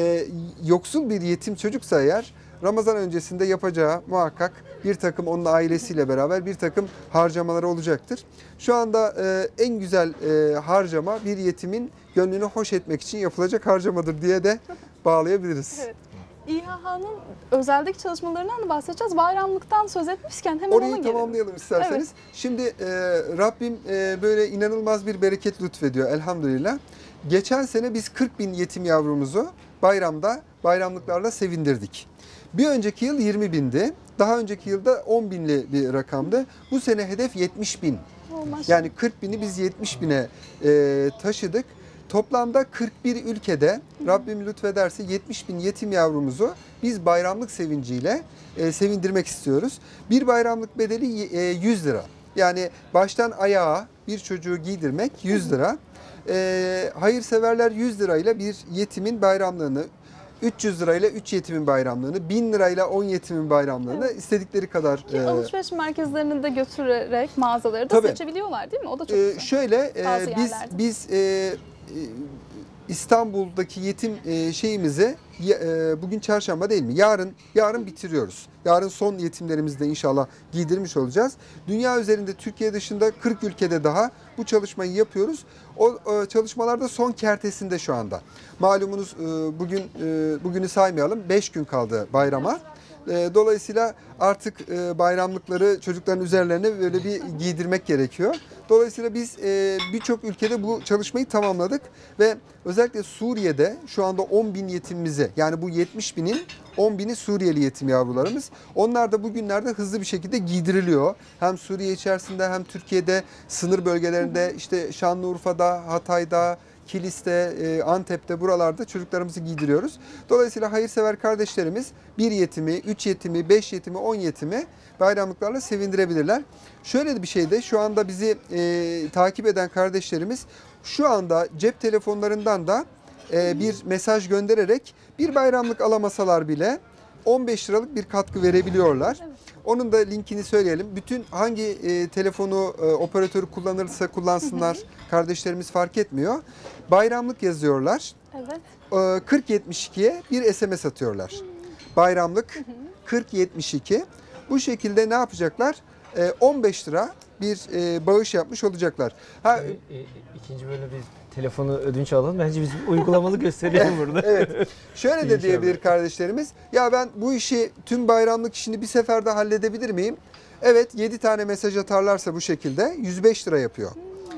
yoksul bir yetim çocuksa eğer Ramazan öncesinde yapacağı muhakkak bir takım onun ailesiyle beraber bir takım harcamaları olacaktır. Şu anda en güzel harcama bir yetimin gönlünü hoş etmek için yapılacak harcamadır diye de bağlayabiliriz. Evet. İHA'nın özeldeki çalışmalarından da bahsedeceğiz. Bayramlıktan söz etmişken hemen ona Orayı gelelim. tamamlayalım isterseniz. Şimdi Rabbim böyle inanılmaz bir bereket lütfediyor elhamdülillah. Geçen sene biz 40 bin yetim yavrumuzu bayramlıklarla sevindirdik. Bir önceki yıl 20 bindi. Daha önceki yılda 10 binli bir rakamdı. Bu sene hedef 70 bin. Yani 40 bini biz 70 bine taşıdık. Toplamda 41 ülkede Rabbim lütfederse 70 bin yetim yavrumuzu biz bayramlık sevinciyle sevindirmek istiyoruz. Bir bayramlık bedeli 100 lira. Yani baştan ayağa bir çocuğu giydirmek 100 lira. Hayırseverler 100 lirayla bir yetimin bayramlığını, 300 lirayla 3 yetimin bayramlığını, 1000 lirayla 10 yetimin bayramlığını istedikleri kadar... Ki alışveriş merkezlerine de götürerek mağazaları da Tabii. seçebiliyorlar değil mi? O da çok güzel. Şöyle Bazı biz İstanbul'daki yetim şeyimizi bugün çarşamba değil mi? Yarın bitiriyoruz. Yarın son yetimlerimizi de inşallah giydirmiş olacağız. Dünya üzerinde Türkiye dışında 40 ülkede daha bu çalışmayı yapıyoruz. O çalışmalarda son kertesinde şu anda. Malumunuz bugünü saymayalım. 5 gün kaldı bayrama. Dolayısıyla artık bayramlıkları çocukların üzerlerine böyle bir giydirmek gerekiyor. Dolayısıyla biz birçok ülkede bu çalışmayı tamamladık ve özellikle Suriye'de şu anda 10 bin yetimimize, yani bu 70 binin 10 bini Suriyeli yetim yavrularımız. Onlar da bugünlerde hızlı bir şekilde giydiriliyor. Hem Suriye içerisinde hem Türkiye'de sınır bölgelerinde, işte Şanlıurfa'da, Hatay'da, Kilis'te, Antep'te, buralarda çocuklarımızı giydiriyoruz. Dolayısıyla hayırsever kardeşlerimiz bir yetimi, 3 yetimi, 5 yetimi, 10 yetimi bayramlıklarla sevindirebilirler. Şöyle de bir şey de şu anda bizi takip eden kardeşlerimiz şu anda cep telefonlarından da bir mesaj göndererek bir bayramlık alamasalar bile 15 liralık bir katkı verebiliyorlar. Evet. onun da linkini söyleyelim. Bütün hangi telefonu operatörü kullanırsa kullansınlar, kardeşlerimiz fark etmiyor. Bayramlık yazıyorlar. Evet. 4072'ye bir SMS atıyorlar. Bayramlık 4072. Bu şekilde ne yapacaklar? 15 lira bir bağış yapmış olacaklar. İkinci bölümde biz telefonu ödünç alalım. Bence biz uygulamalı gösterelim burada. Evet. Şöyle de diyebilir kardeşlerimiz. Ya ben bu işi, tüm bayramlık işini bir seferde halledebilir miyim? Evet, 7 tane mesaj atarlarsa bu şekilde 105 lira yapıyor.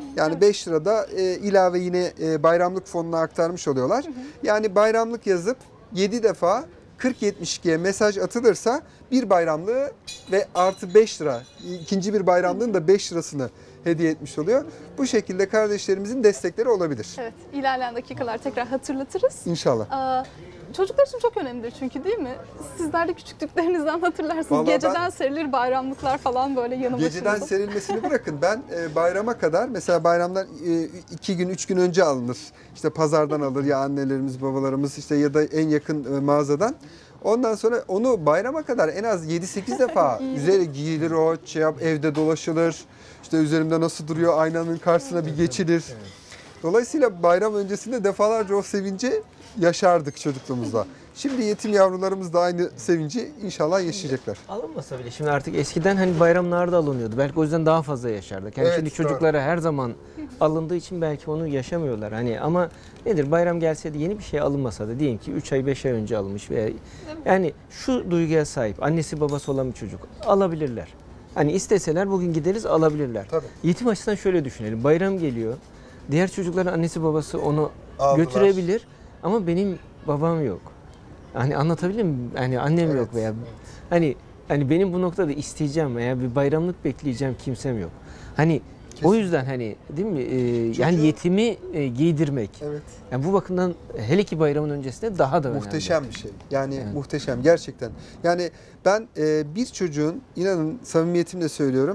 Yani 5 lira da ilave yine bayramlık fonuna aktarmış oluyorlar. Yani bayramlık yazıp 7 defa 40-72'ye mesaj atılırsa bir bayramlığı ve artı 5 lira, ikinci bir bayramlığın da 5 lirasını hediye etmiş oluyor. Bu şekilde kardeşlerimizin destekleri olabilir. Evet, ilerleyen dakikalar tekrar hatırlatırız. İnşallah. Çocuklar için çok önemlidir çünkü, değil mi? Sizler de küçüklüklerinizden hatırlarsınız. Vallahi Geceden serilir bayramlıklar falan böyle yanı başınızda. Geceden serilmesini bırakın. Ben bayrama kadar, mesela bayramlar 2 gün 3 gün önce alınır. İşte pazardan alır ya annelerimiz, babalarımız, işte ya da en yakın mağazadan. Ondan sonra onu bayrama kadar en az 7-8 defa üzeri giyilir, o evde dolaşılır. İşte üzerimde nasıl duruyor, aynanın karşısına bir geçilir. Dolayısıyla bayram öncesinde defalarca o sevinci yaşardık çocukluğumuzda. Şimdi yetim yavrularımız da aynı sevinci inşallah yaşayacaklar. Alınmasa bile şimdi artık eskiden hani bayramlarda alınıyordu. Belki o yüzden daha fazla yaşardık. Yani Evet, şimdi çocuklara her zaman alındığı için belki onu yaşamıyorlar. Hani ama nedir, bayram gelse de yeni bir şey alınmasa da, diyelim ki 3 ay 5 ay önce alınmış veya yani şu duyguya sahip annesi babası olan bir çocuk alabilirler. Hani isteseler bugün gideriz alabilirler. Tabii. Yetim açısından şöyle düşünelim. Bayram geliyor. Diğer çocukların annesi babası onu Aldılar. götürebilir ama benim babam yok. Hani anlatabiliyor muyum? Hani annem yok veya hani benim bu noktada isteyeceğim veya bir bayramlık bekleyeceğim kimsem yok. Hani o yüzden hani, değil mi? Yani yetimi giydirmek. Evet. Yani bu bakımdan hele ki bayramın öncesinde daha da önemli. Muhteşem bir şey. Yani muhteşem gerçekten. Yani ben bir çocuğun, inanın samimiyetimle söylüyorum,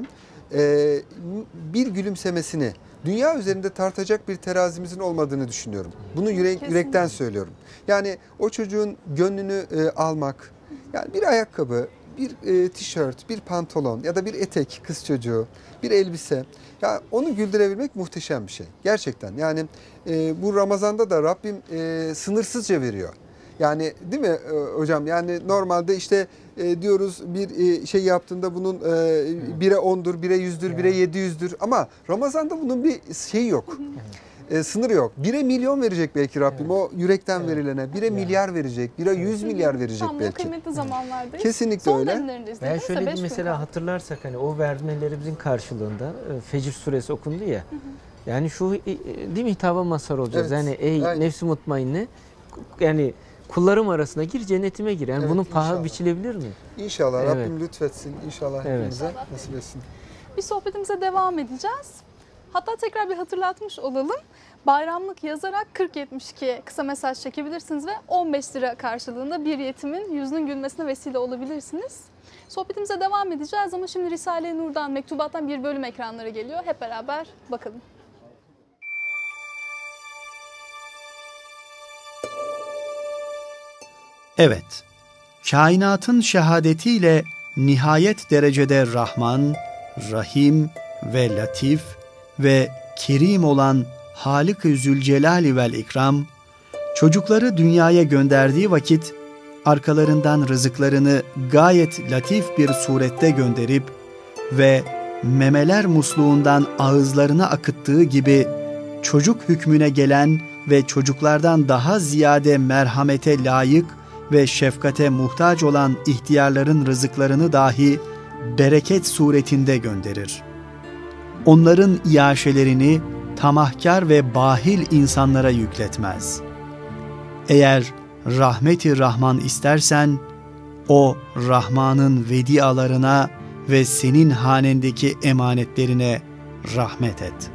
bir gülümsemesini dünya üzerinde tartacak bir terazimizin olmadığını düşünüyorum. Bunu yürekten söylüyorum. Yani o çocuğun gönlünü almak, yani bir ayakkabı, bir tişört, bir pantolon ya da bir etek kız çocuğu, bir elbise, ya onu güldürebilmek muhteşem bir şey. Gerçekten. Yani bu Ramazan'da da Rabbim sınırsızca veriyor. Yani değil mi hocam? Yani normalde işte diyoruz bir şey yaptığında bunun 1'e 10'dur, 1'e 100'dür, 1'e 700'dür ama Ramazan'da bunun bir şeyi yok. Sınırı yok. 1'e milyon verecek belki Rabbim o yürekten verilene. 1'e milyar verecek, 1'e 100 milyar verecek Tam bu belki. kıymetli zamanlardayız. Kesinlikle Son öyle. dönemlerindeyiz. Veya Neredeyse şöyle bir 5 gün mesela kaldı. hatırlarsak hani o vermelerimizin karşılığında Fecr suresi okundu ya. Yani şu değil mi, hitaba mazhar olacağız. Evet, Yani ey aynen. nefsi mutmainne, yani kullarım arasına gir, cennetime gir. Yani Evet, bunun paha inşallah. biçilebilir mi? İnşallah Evet. Rabbim lütfetsin. İnşallah Evet. hepimize nasip etsin. Bir sohbetimize devam edeceğiz. Hatta tekrar bir hatırlatmış olalım. Bayramlık yazarak 4072'ye kısa mesaj çekebilirsiniz ve 15 lira karşılığında bir yetimin yüzünün gülmesine vesile olabilirsiniz. Sohbetimize devam edeceğiz ama şimdi Risale-i Nur'dan, mektubattan bir bölüm ekranlara geliyor. Hep beraber bakalım. Evet, kainatın şehadetiyle nihayet derecede Rahman, Rahim ve Latif ve Kerim olan Halik-i Zülcelal vel İkram, çocukları dünyaya gönderdiği vakit arkalarından rızıklarını gayet latif bir surette gönderip ve memeler musluğundan ağızlarına akıttığı gibi çocuk hükmüne gelen ve çocuklardan daha ziyade merhamete layık ve şefkate muhtaç olan ihtiyarların rızıklarını dahi bereket suretinde gönderir. Onların iaşelerini tamahkar ve bahil insanlara yükletmez. Eğer rahmeti Rahman istersen, o Rahman'ın vedialarına ve senin hanendeki emanetlerine rahmet et.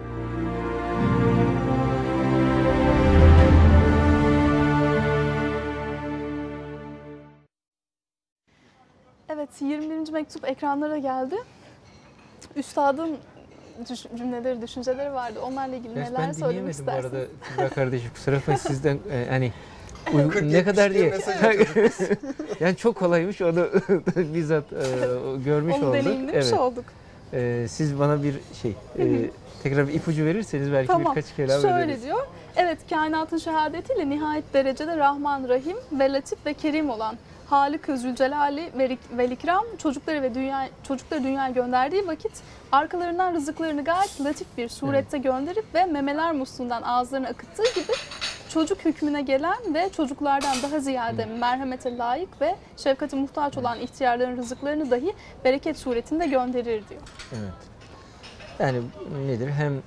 Evet, 21. mektup ekranlara geldi. Üstadın cümleleri, düşünceleri vardı. Onlarla ilgili Gerçi neler ben söylemek dinleyemedim bu istersiniz? arada Kübra kardeşim, kusura bakmayın sizden hani 40-70 ne kadar diye diye. mesaj atıyorduk. Yani çok kolaymış, onu bizzat görmüş Onu olduk. deneyimlemiş olduk. Siz bana bir tekrar bir ipucu verirseniz belki Tamam, birkaç kelam şöyle ederiz. diyor. Evet, kainatın şehadetiyle nihayet derecede Rahman, Rahim ve Latif ve Kerim olan Halik-i Zülcelali ve İkram çocukları dünyaya gönderdiği vakit arkalarından rızıklarını gayet latif bir surette gönderip ve memeler musluğundan ağızlarına akıttığı gibi çocuk hükmüne gelen ve çocuklardan daha ziyade merhamete layık ve şefkate muhtaç olan ihtiyarların rızıklarını dahi bereket suretinde gönderir diyor. Evet. Yani nedir? Hem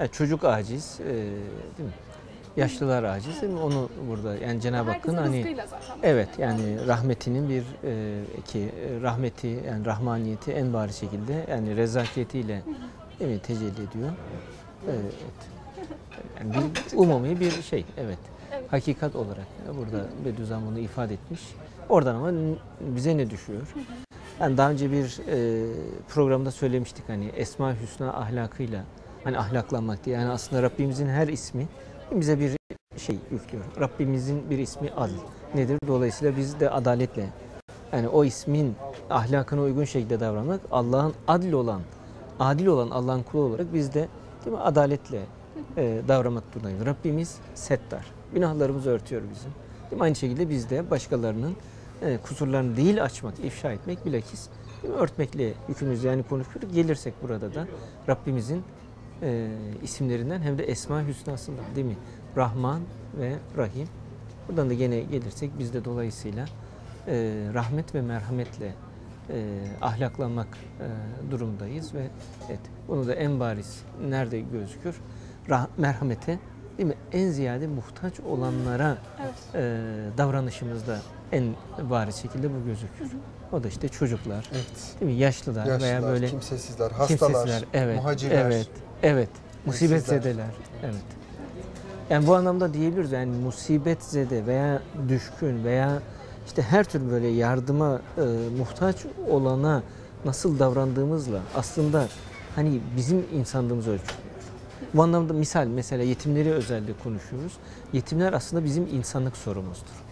Yani çocuk aciz, değil mi? Yaşlılar aciz, değil mi? Onu burada yani Cenab-ı Hakk'ın Herkesin hani rızkıyla zaten. evet yani rahmetinin bir rahmeti yani rahmaniyeti en bariz şekilde yani rezakiyetiyle değil mi, tecelli ediyor. Evet. Yani bir umumi bir şey, evet. Evet. Hakikat olarak burada Bediüzzaman bunu ifade etmiş. Oradan ama bize ne düşüyor? Yani daha önce bir programda söylemiştik hani Esma-i Hüsna ahlakıyla hani ahlaklanmak diye. Yani aslında Rabbimizin her ismi bize bir şey yüklüyor. Rabbimizin bir ismi adil. Nedir? Dolayısıyla biz de adaletle yani o ismin ahlakına uygun şekilde davranmak, Allah'ın adil olan Allah'ın kulu olarak biz de değil mi, adaletle davranmak durumundayız. Rabbimiz settar. Günahlarımızı örtüyor bizim. Değil mi? Aynı şekilde biz de başkalarının kusurlarını değil açmak, ifşa etmek, bilakis değil mi, örtmekle yükümüz. Yani konuşuyoruz. Gelirsek burada da Rabbimizin isimlerinden hem de Esma-i Hüsna'sından değil mi? Rahman ve Rahim. Buradan da gene gelirsek biz de dolayısıyla rahmet ve merhametle ahlaklanmak durumdayız ve evet, bunu da en bariz nerede gözükür? Merhamete değil mi? En ziyade muhtaç olanlara davranışımızda en bariz şekilde bu gözükür. O da işte çocuklar, değil mi? Yaşlılar veya böyle kimsesizler, hastalar, evet, muhacirler. Evet. Musibetzedeler. Evet. Yani bu anlamda diyebiliriz yani musibetzede veya düşkün veya işte her tür böyle yardıma muhtaç olana nasıl davrandığımızla aslında hani bizim insanlığımız ölçülüyor. Bu anlamda mesela yetimleri özellikle konuşuyoruz. Yetimler aslında bizim insanlık sorumuzdur.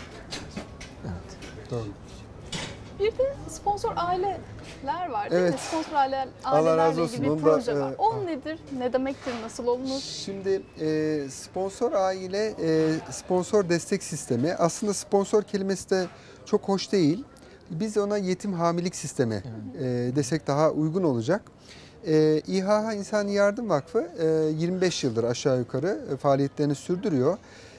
Evet. Doğru. Bir de sponsor aileler var değil mi? Evet. Sponsor Allah ailelerle razı olsun. ilgili bir Onu da, proje var. O nedir? Ne demektir? Nasıl olunur? Şimdi sponsor aile, sponsor destek sistemi aslında sponsor kelimesi de çok hoş değil. Biz ona yetim hamilik sistemi desek daha uygun olacak. İHH İnsani Yardım Vakfı 25 yıldır aşağı yukarı faaliyetlerini sürdürüyor.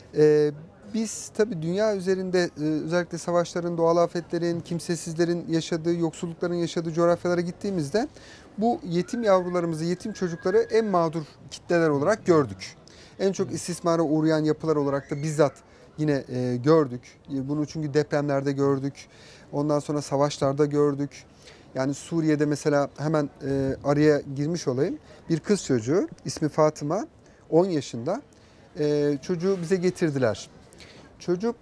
Biz tabii dünya üzerinde özellikle savaşların, doğal afetlerin, kimsesizlerin yaşadığı, yoksullukların yaşadığı coğrafyalara gittiğimizde bu yetim yavrularımızı, yetim çocukları en mağdur kitleler olarak gördük. En çok istismara uğrayan yapılar olarak da bizzat yine gördük. Bunu çünkü depremlerde gördük, ondan sonra savaşlarda gördük. Yani Suriye'de mesela hemen araya girmiş olayım. Bir kız çocuğu, ismi Fatıma, 10 yaşında. Çocuğu bize getirdiler. Çocuk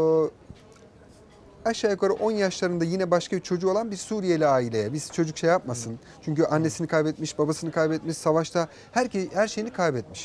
aşağı yukarı 10 yaşlarında yine başka bir çocuğu olan bir Suriyeli aileye. Biz çocuk şey yapmasın. Çünkü annesini kaybetmiş, babasını kaybetmiş, savaşta her şeyini kaybetmiş.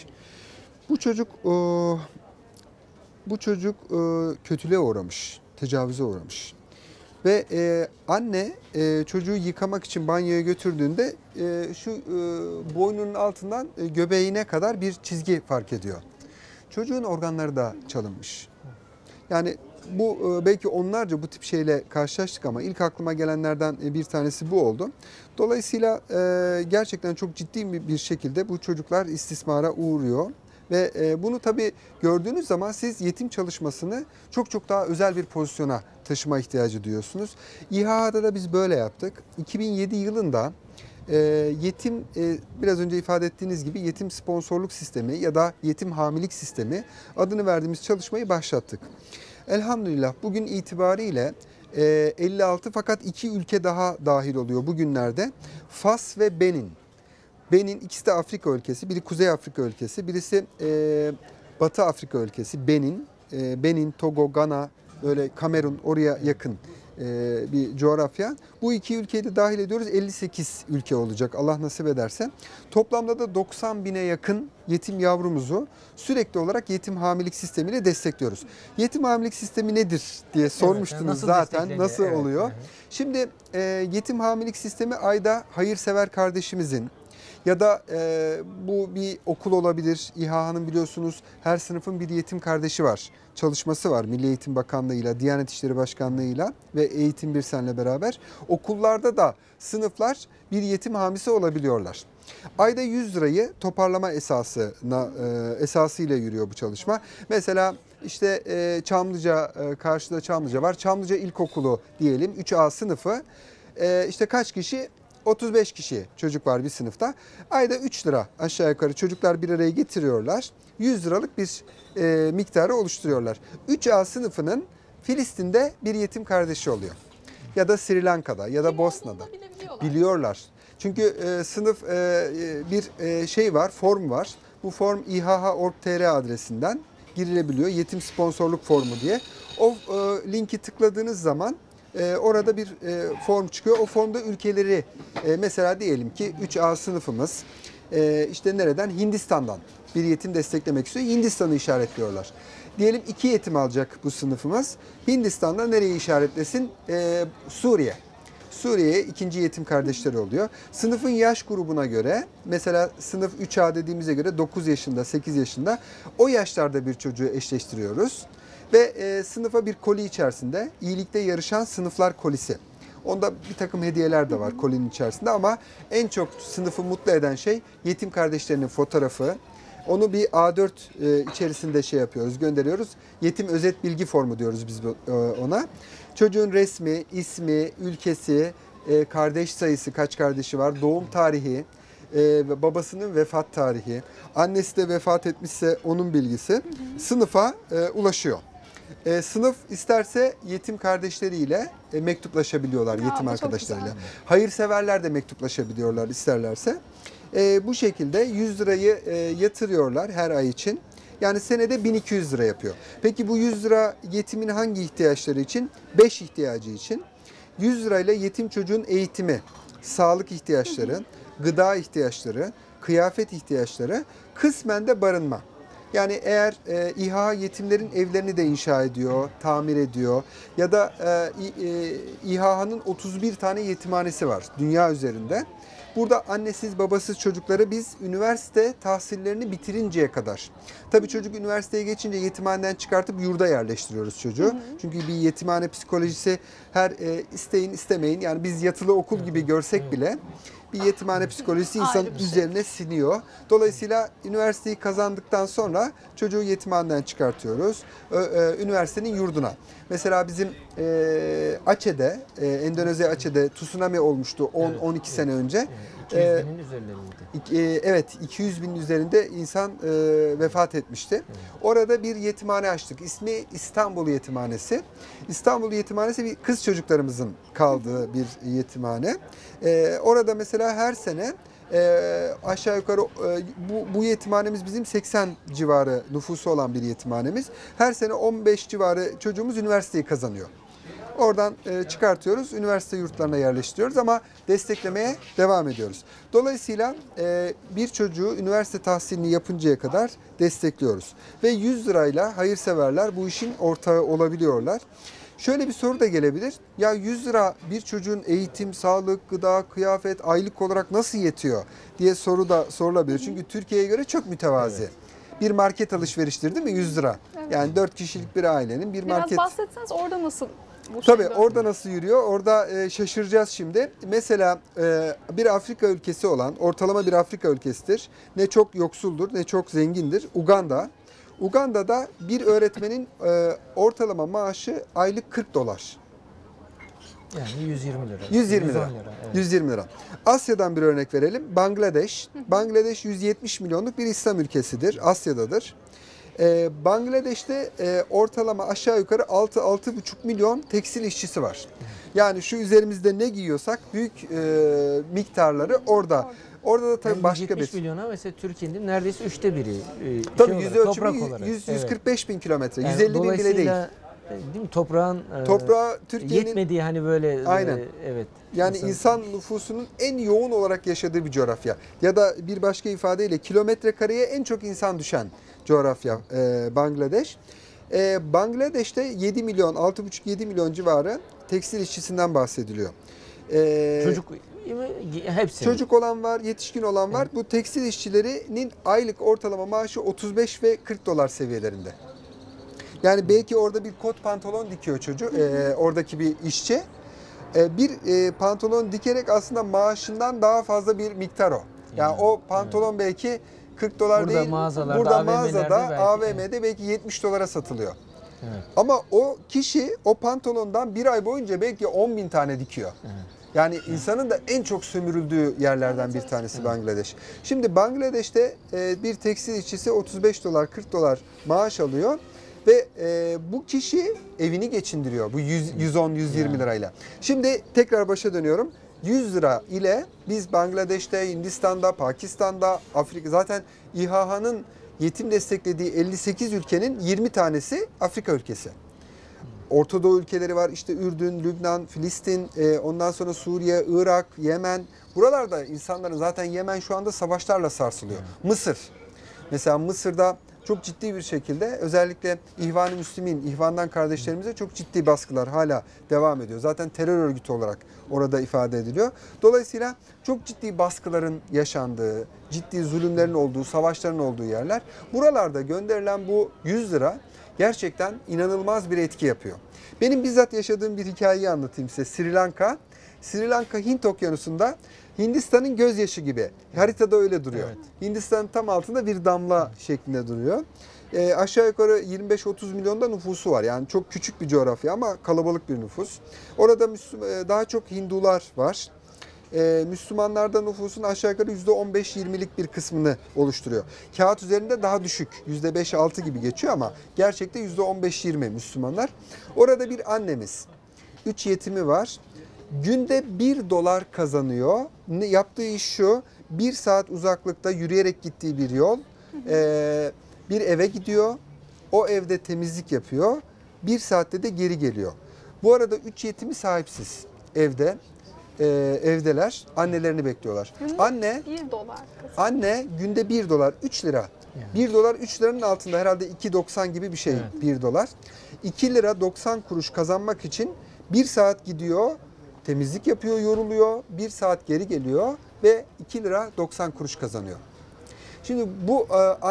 Bu çocuk kötülüğe uğramış, tecavüze uğramış. Ve anne çocuğu yıkamak için banyoya götürdüğünde şu boynunun altından göbeğine kadar bir çizgi fark ediyor. Çocuğun organları da çalınmış. Yani bu belki onlarca bu tip şeyle karşılaştık ama ilk aklıma gelenlerden bir tanesi bu oldu. Dolayısıyla gerçekten çok ciddi bir şekilde bu çocuklar istismara uğruyor. Ve bunu tabii gördüğünüz zaman siz yetim çalışmasını çok daha özel bir pozisyona taşıma ihtiyacı duyuyorsunuz. İHA'da da biz böyle yaptık. 2007 yılında yetim biraz önce ifade ettiğiniz gibi yetim sponsorluk sistemi ya da yetim hamilik sistemi adını verdiğimiz çalışmayı başlattık. Elhamdülillah bugün itibariyle 56 fakat 2 ülke daha dahil oluyor bugünlerde. Fas ve Benin. Benin ikisi de Afrika ülkesi. Biri Kuzey Afrika ülkesi, birisi Batı Afrika ülkesi. Benin, Togo, Gana, böyle Kamerun oraya yakın bir coğrafya. Bu iki ülkeyi de dahil ediyoruz. 58 ülke olacak Allah nasip ederse. Toplamda da 90 bine yakın yetim yavrumuzu sürekli olarak yetim hamilik sistemiyle destekliyoruz. Yetim hamilik sistemi nedir diye sormuştunuz nasıl zaten. Nasıl evet, oluyor? evet. Şimdi yetim hamilik sistemi ayda hayırsever kardeşimizin ya da bu bir okul olabilir. İHA'nın biliyorsunuz her sınıfın bir yetim kardeşi var. Çalışması var Milli Eğitim Bakanlığı'yla, Diyanet İşleri Başkanlığı'yla ve Eğitim Birsen'le beraber. Okullarda da sınıflar bir yetim hamisi olabiliyorlar. Ayda 100 lirayı toparlama esasıyla yürüyor bu çalışma. Mesela işte Çamlıca, karşıda Çamlıca var. Çamlıca İlkokulu diyelim 3A sınıfı. İşte kaç kişi? 35 kişi çocuk var bir sınıfta. Ayda 3 lira aşağı yukarı çocuklar bir araya getiriyorlar. 100 liralık bir miktarı oluşturuyorlar. 3A sınıfının Filistin'de bir yetim kardeşi oluyor. Ya da Sri Lanka'da ya da Bosna'da. Biliyorlar. Çünkü sınıf bir şey var, form var. Bu form ihh.org.tr adresinden girilebiliyor. Yetim sponsorluk formu diye. O linki tıkladığınız zaman orada bir form çıkıyor. O formda ülkeleri mesela diyelim ki 3A sınıfımız işte nereden? Hindistan'dan bir yetim desteklemek istiyor. Hindistan'ı işaretliyorlar. Diyelim 2 yetim alacak bu sınıfımız. Hindistan'da nereyi işaretlesin? Suriye. Suriye'ye ikinci yetim kardeşleri oluyor. Sınıfın yaş grubuna göre mesela sınıf 3A dediğimize göre 9 yaşında, 8 yaşında o yaşlarda bir çocuğu eşleştiriyoruz. Ve sınıfa bir koli içerisinde iyilikte yarışan sınıflar kolisi. Onda bir takım hediyeler de var kolinin içerisinde ama en çok sınıfı mutlu eden şey yetim kardeşlerinin fotoğrafı. Onu bir A4 içerisinde şey yapıyoruz, gönderiyoruz. Yetim özet bilgi formu diyoruz biz ona. Çocuğun resmi, ismi, ülkesi, kardeş sayısı, kaç kardeşi var, doğum tarihi, babasının vefat tarihi, annesi de vefat etmişse onun bilgisi sınıfa ulaşıyor. Sınıf isterse yetim kardeşleriyle mektuplaşabiliyorlar, yetim arkadaşlarıyla. Hayırseverler de mektuplaşabiliyorlar isterlerse. Bu şekilde 100 lirayı yatırıyorlar her ay için. Yani senede 1200 lira yapıyor. Peki bu 100 lira yetimin hangi ihtiyaçları için? 5 ihtiyacı için. 100 lirayla yetim çocuğun eğitimi, sağlık ihtiyaçları, gıda ihtiyaçları, kıyafet ihtiyaçları, kısmen de barınma. Yani eğer İHA yetimlerin evlerini de inşa ediyor, tamir ediyor ya da İHA'nın 31 tane yetimhanesi var dünya üzerinde. Burada annesiz babasız çocukları biz üniversite tahsillerini bitirinceye kadar. Tabii çocuk üniversiteye geçince yetimhaneden çıkartıp yurda yerleştiriyoruz çocuğu. Çünkü bir yetimhane psikolojisi her isteyin istemeyin yani biz yatılı okul gibi görsek bile bir yetimhane psikolojisi insanın üzerine siniyor. Dolayısıyla üniversiteyi kazandıktan sonra çocuğu yetimhaneden çıkartıyoruz. Üniversitenin yurduna. Mesela bizim Aceh'de, Endonezya Aceh'de tsunami olmuştu 10-12 sene önce. 200 binin üzerinde. Evet, 200 binin üzerinde insan vefat etmişti. Evet. Orada bir yetimhane açtık. İsmi İstanbul Yetimhanesi. İstanbul Yetimhanesi bir kız çocuklarımızın kaldığı bir yetimhane. Orada mesela her sene aşağı yukarı bu yetimhanemiz bizim 80 civarı nüfusu olan bir yetimhanemiz. Her sene 15 civarı çocuğumuz üniversiteyi kazanıyor. Oradan çıkartıyoruz, üniversite yurtlarına yerleştiriyoruz ama desteklemeye devam ediyoruz. Dolayısıyla bir çocuğu üniversite tahsilini yapıncaya kadar destekliyoruz. Ve 100 lirayla hayırseverler bu işin ortağı olabiliyorlar. Şöyle bir soru da gelebilir. Ya 100 lira bir çocuğun eğitim, sağlık, gıda, kıyafet, aylık olarak nasıl yetiyor diye soru da sorulabilir. Çünkü Türkiye'ye göre çok mütevazi. Evet. Bir market alışveriştir değil mi 100 lira? Evet. Yani 4 kişilik bir ailenin bir market. Biraz bahsetseniz orada nasıl? Tabii orada nasıl yürüyor? Orada şaşıracağız şimdi. Mesela bir Afrika ülkesi olan, ortalama bir Afrika ülkesidir. Ne çok yoksuldur ne çok zengindir. Uganda. Uganda'da bir öğretmenin ortalama maaşı aylık 40 dolar. Yani 120 lira. 120 lira. Evet. 120 lira. Asya'dan bir örnek verelim. Bangladeş. Bangladeş 170 milyonluk bir İslam ülkesidir. Asya'dadır. Bangladeş'te ortalama aşağı yukarı 6-6,5 milyon tekstil işçisi var. Yani şu üzerimizde ne giyiyorsak büyük miktarları orada. Orada da tabii yani başka 170 bir... milyona mesela Türkiye'nin neredeyse 3'te biri. Tabii şey yüzde olarak, ölçümü toprak olarak. 145 bin kilometre. Yani 150 bin bile değil. Değil mi? Toprağı Türkiye'nin yetmediği hani böyle aynen. Evet. Yani insan nüfusunun en yoğun olarak yaşadığı bir coğrafya. Ya da bir başka ifadeyle kilometre kareye en çok insan düşen coğrafya Bangladeş. Bangladeş'te 7 milyon, 6,5-7 milyon civarı tekstil işçisinden bahsediliyor. Çocuk hepsi. Çocuk olan var, yetişkin olan var. Evet. Bu tekstil işçilerinin aylık ortalama maaşı 35 ve 40 dolar seviyelerinde. Yani belki orada bir kot pantolon dikiyor çocuk, oradaki bir işçi. Bir pantolon dikerek aslında maaşından daha fazla bir miktar o. Yani o pantolon belki 40 dolar burada değil, mağazalarda, burada mağazada, belki, AVM'de belki 70 dolara satılıyor. Evet. Ama o kişi o pantolondan bir ay boyunca belki 10 bin tane dikiyor. Evet. Yani insanın da en çok sömürüldüğü yerlerden bir tanesi Bangladeş. Şimdi Bangladeş'te bir tekstil işçisi 35 dolar 40 dolar maaş alıyor ve bu kişi evini geçindiriyor bu 110-120 lirayla. Şimdi tekrar başa dönüyorum. 100 lira ile biz Bangladeş'te, Hindistan'da, Pakistan'da, Afrika, zaten İHH'nın yetim desteklediği 58 ülkenin 20 tanesi Afrika ülkesi. Orta Doğu ülkeleri var, işte Ürdün, Lübnan, Filistin, ondan sonra Suriye, Irak, Yemen. Buralarda insanların, zaten Yemen şu anda savaşlarla sarsılıyor. Mısır. Mesela Mısır'da çok ciddi bir şekilde özellikle İhvan-ı Müslümin, İhvan'dan kardeşlerimize çok ciddi baskılar hala devam ediyor. Zaten terör örgütü olarak orada ifade ediliyor. Dolayısıyla çok ciddi baskıların yaşandığı, ciddi zulümlerin olduğu, savaşların olduğu yerler. Buralarda gönderilen bu 100 lira gerçekten inanılmaz bir etki yapıyor. Benim bizzat yaşadığım bir hikayeyi anlatayım size. Sri Lanka. Sri Lanka Hint Okyanusu'nda Hindistan'ın gözyaşı gibi. Haritada öyle duruyor. Evet. Hindistan'ın tam altında bir damla şeklinde duruyor. Aşağı yukarı 25-30 milyonda nüfusu var. Yani çok küçük bir coğrafya ama kalabalık bir nüfus. Orada daha çok Hindular var. Müslümanlarda nüfusun aşağı yukarı %15-20'lik bir kısmını oluşturuyor. Kağıt üzerinde daha düşük, %5-6 gibi geçiyor ama gerçekte %15-20 Müslümanlar. Orada bir annemiz, 3 yetimi var. Günde 1 dolar kazanıyor. Yaptığı iş şu: 1 saat uzaklıkta yürüyerek gittiği bir yol. Bir eve gidiyor. O evde temizlik yapıyor. 1 saatte de geri geliyor. Bu arada 3 yetimi sahipsiz. Evdeler. Annelerini bekliyorlar. Anne 1 dolar. Anne günde 1 dolar 3 lira. 1 dolar 3 liranın altında, herhalde 2.90 gibi bir şey 1 dolar. 2 lira 90 kuruş kazanmak için 1 saat gidiyor, temizlik yapıyor, yoruluyor. 1 saat geri geliyor ve 2 lira 90 kuruş kazanıyor. Şimdi bu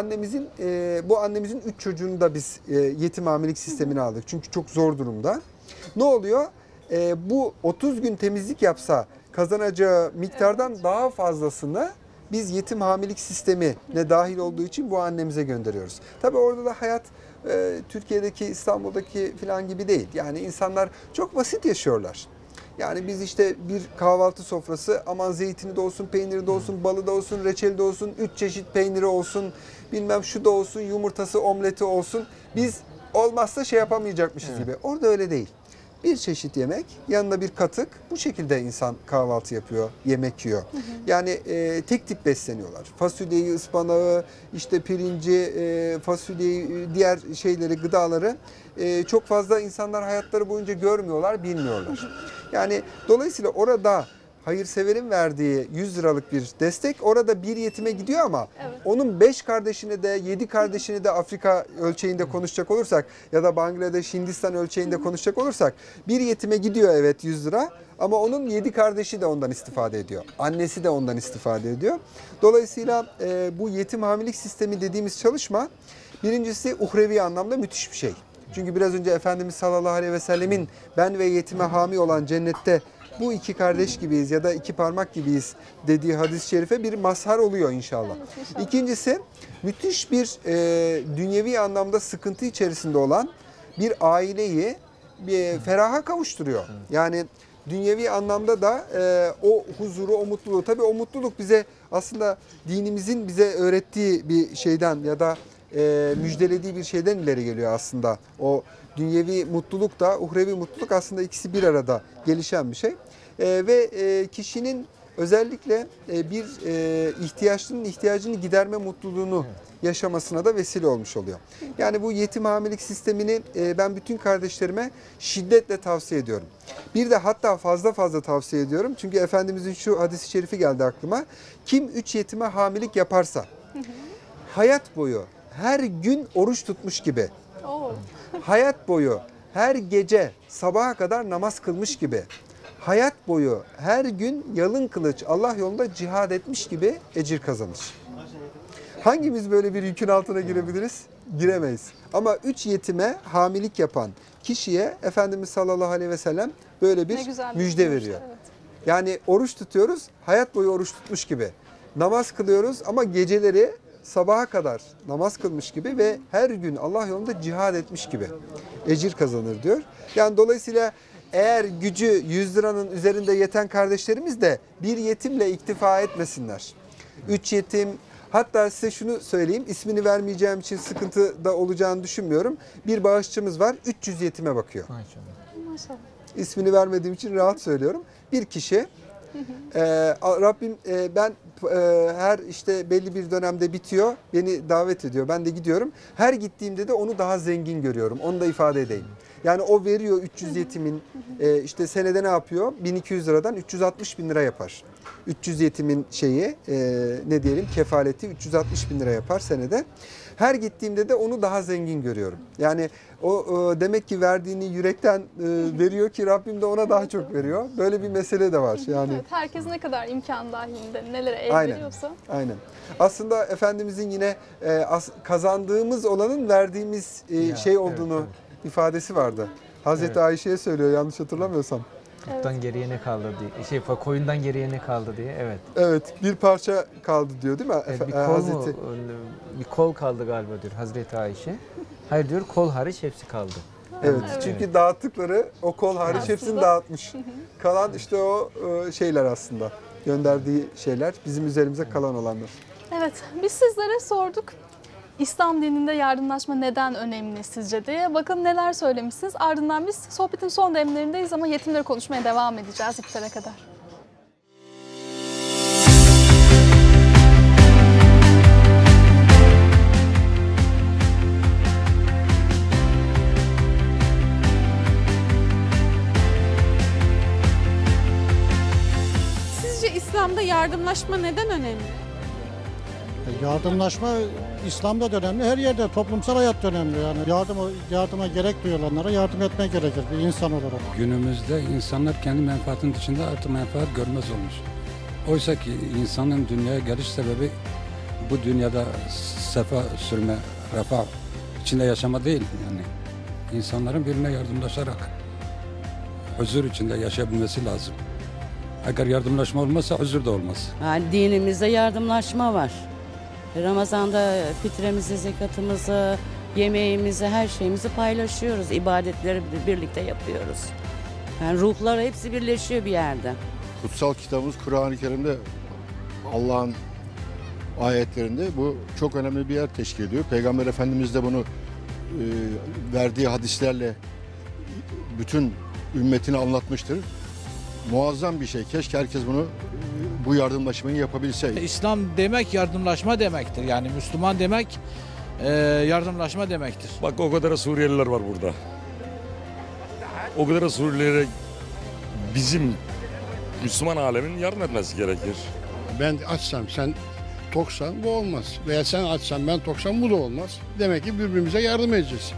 annemizin 3 çocuğunu da biz yetim hamilelik sistemine aldık. Çünkü çok zor durumda. Ne oluyor? Bu 30 gün temizlik yapsa kazanacağı miktardan daha fazlasını biz yetim hamilelik sistemine dahil olduğu için bu annemize gönderiyoruz. Tabii orada da hayat Türkiye'deki, İstanbul'daki falan gibi değil. Yani insanlar çok basit yaşıyorlar. Yani biz işte bir kahvaltı sofrası, aman zeytini de olsun, peyniri de olsun, balı da olsun, reçeli de olsun, 3 çeşit peyniri olsun, bilmem şu da olsun, yumurtası, omleti olsun. Biz olmazsa şey yapamayacakmışız gibi. Orada öyle değil. Bir çeşit yemek, yanında bir katık, bu şekilde insan kahvaltı yapıyor, yemek yiyor. Yani tek tip besleniyorlar. Fasulyeyi, ıspanağı, işte pirinci, fasulyeyi, diğer şeyleri, gıdaları çok fazla insanlar hayatları boyunca görmüyorlar, bilmiyorlar. Yani dolayısıyla orada hayırseverin verdiği 100 liralık bir destek orada bir yetime gidiyor ama onun 5 kardeşini de 7 kardeşini de Afrika ölçeğinde konuşacak olursak ya da Bangladeş, Hindistan ölçeğinde konuşacak olursak bir yetime gidiyor evet 100 lira ama onun 7 kardeşi de ondan istifade ediyor. Annesi de ondan istifade ediyor. Dolayısıyla bu yetim hamilelik sistemi dediğimiz çalışma birincisi uhrevi anlamda müthiş bir şey. Çünkü biraz önce Efendimiz sallallahu aleyhi ve sellemin ben ve yetime hami olan cennette bu iki kardeş gibiyiz ya da iki parmak gibiyiz dediği hadis-i şerife bir mazhar oluyor inşallah. İkincisi müthiş bir dünyevi anlamda sıkıntı içerisinde olan bir aileyi feraha kavuşturuyor. Yani dünyevi anlamda da o huzuru, o mutluluğu, tabii o mutluluk bize aslında dinimizin bize öğrettiği bir şeyden ya da müjdelediği bir şeyden ileri geliyor aslında. O dünyevi mutluluk da uhrevi mutluluk aslında ikisi bir arada gelişen bir şey. Ve kişinin özellikle bir ihtiyacını giderme mutluluğunu yaşamasına da vesile olmuş oluyor. Yani bu yetim hamilelik sistemini ben bütün kardeşlerime şiddetle tavsiye ediyorum. Bir de hatta fazla tavsiye ediyorum. Çünkü Efendimizin şu hadis-i şerifi geldi aklıma. Kim 3 yetime hamilelik yaparsa hayat boyu her gün oruç tutmuş gibi, hayat boyu her gece sabaha kadar namaz kılmış gibi, hayat boyu her gün yalın kılıç Allah yolunda cihad etmiş gibi ecir kazanır. Hangimiz böyle bir yükün altına girebiliriz? Giremeyiz. Ama 3 yetime hamilelik yapan kişiye Efendimiz sallallahu aleyhi ve sellem böyle bir müjde veriyor. Evet. Yani oruç tutuyoruz, hayat boyu oruç tutmuş gibi. Namaz kılıyoruz ama geceleri sabaha kadar namaz kılmış gibi ve her gün Allah yolunda cihad etmiş gibi ecir kazanır diyor. Yani dolayısıyla eğer gücü 100 liranın üzerinde yeten kardeşlerimiz de bir yetimle iktifa etmesinler. 3 yetim, hatta size şunu söyleyeyim, ismini vermeyeceğim için sıkıntı da olacağını düşünmüyorum. Bir bağışçımız var, 300 yetime bakıyor. Maşallah. Maşallah. İsmini vermediğim için rahat söylüyorum. Bir kişi, Rabbim ben her işte belli bir dönemde bitiyor, beni davet ediyor, ben de gidiyorum. Her gittiğimde de onu daha zengin görüyorum, onu da ifade edeyim. Yani o veriyor 300 yetimin, işte senede ne yapıyor? 1200 liradan 360 bin lira yapar. 300 yetimin şeyi, ne diyelim, kefaleti 360 bin lira yapar senede. Her gittiğimde de onu daha zengin görüyorum. Yani o demek ki verdiğini yürekten veriyor ki Rabbim de ona daha çok veriyor. Böyle bir mesele de var. Yani Evet, herkes ne kadar imkan dahilinde nelere el Aynen. veriyorsa. Aynen. Aslında Efendimizin yine kazandığımız olanın verdiğimiz şey olduğunu ifadesi vardı. Hazreti Evet. Ayşe'ye söylüyor yanlış hatırlamıyorsam. Kurttan geriye ne kaldı diye. Koyundan geriye ne kaldı diye. Evet. Evet, bir parça kaldı diyor değil mi? Bir kol mu? Bir kol kaldı galiba diyor Hazreti Ayşe. Hayır diyor, kol hariç hepsi kaldı. Evet, Evet. çünkü dağıttıkları o kol hariç Aslında. hepsini dağıtmış. Kalan işte o şeyler aslında. Gönderdiği şeyler bizim üzerimize kalan olanlar. Evet, biz sizlere sorduk. İslam dininde yardımlaşma neden önemli sizce diye. Bakın neler söylemişsiniz. Ardından biz sohbetin son demlerindeyiz ama yetimleri konuşmaya devam edeceğiz iftara kadar. Sizce İslam'da yardımlaşma neden önemli? Yardımlaşma İslam'da da önemli, her yerde toplumsal hayat da önemli. Yani yardıma gerek duyulanlara yardım etmek gerekir bir insan olarak. Günümüzde insanlar kendi menfaatinin dışında artık menfaat görmez olmuş. Oysa ki insanın dünyaya geliş sebebi bu dünyada sefa sürme, refah içinde yaşama değil. Yani insanların birbirine yardımlaşarak huzur içinde yaşayabilmesi lazım. Eğer yardımlaşma olmazsa huzur da olmaz. Yani dinimizde yardımlaşma var. Ramazan'da fitremizi, zekatımızı, yemeğimizi, her şeyimizi paylaşıyoruz. İbadetleri birlikte yapıyoruz. Yani ruhlar hepsi birleşiyor bir yerde. Kutsal kitabımız Kur'an-ı Kerim'de Allah'ın ayetlerinde bu çok önemli bir yer teşkil ediyor. Peygamber Efendimiz de bunu verdiği hadislerle bütün ümmetine anlatmıştır. Muazzam bir şey. Keşke herkes bunu bu yardımlaşmayı yapabilse. İslam demek yardımlaşma demektir. Yani Müslüman demek yardımlaşma demektir. Bak o kadar Suriyeliler var burada. O kadar Suriyelilere bizim Müslüman alemin yardım etmesi gerekir. Ben açsam sen toksan bu olmaz. Veya sen açsan ben toksam bu da olmaz. Demek ki birbirimize yardım edeceğiz.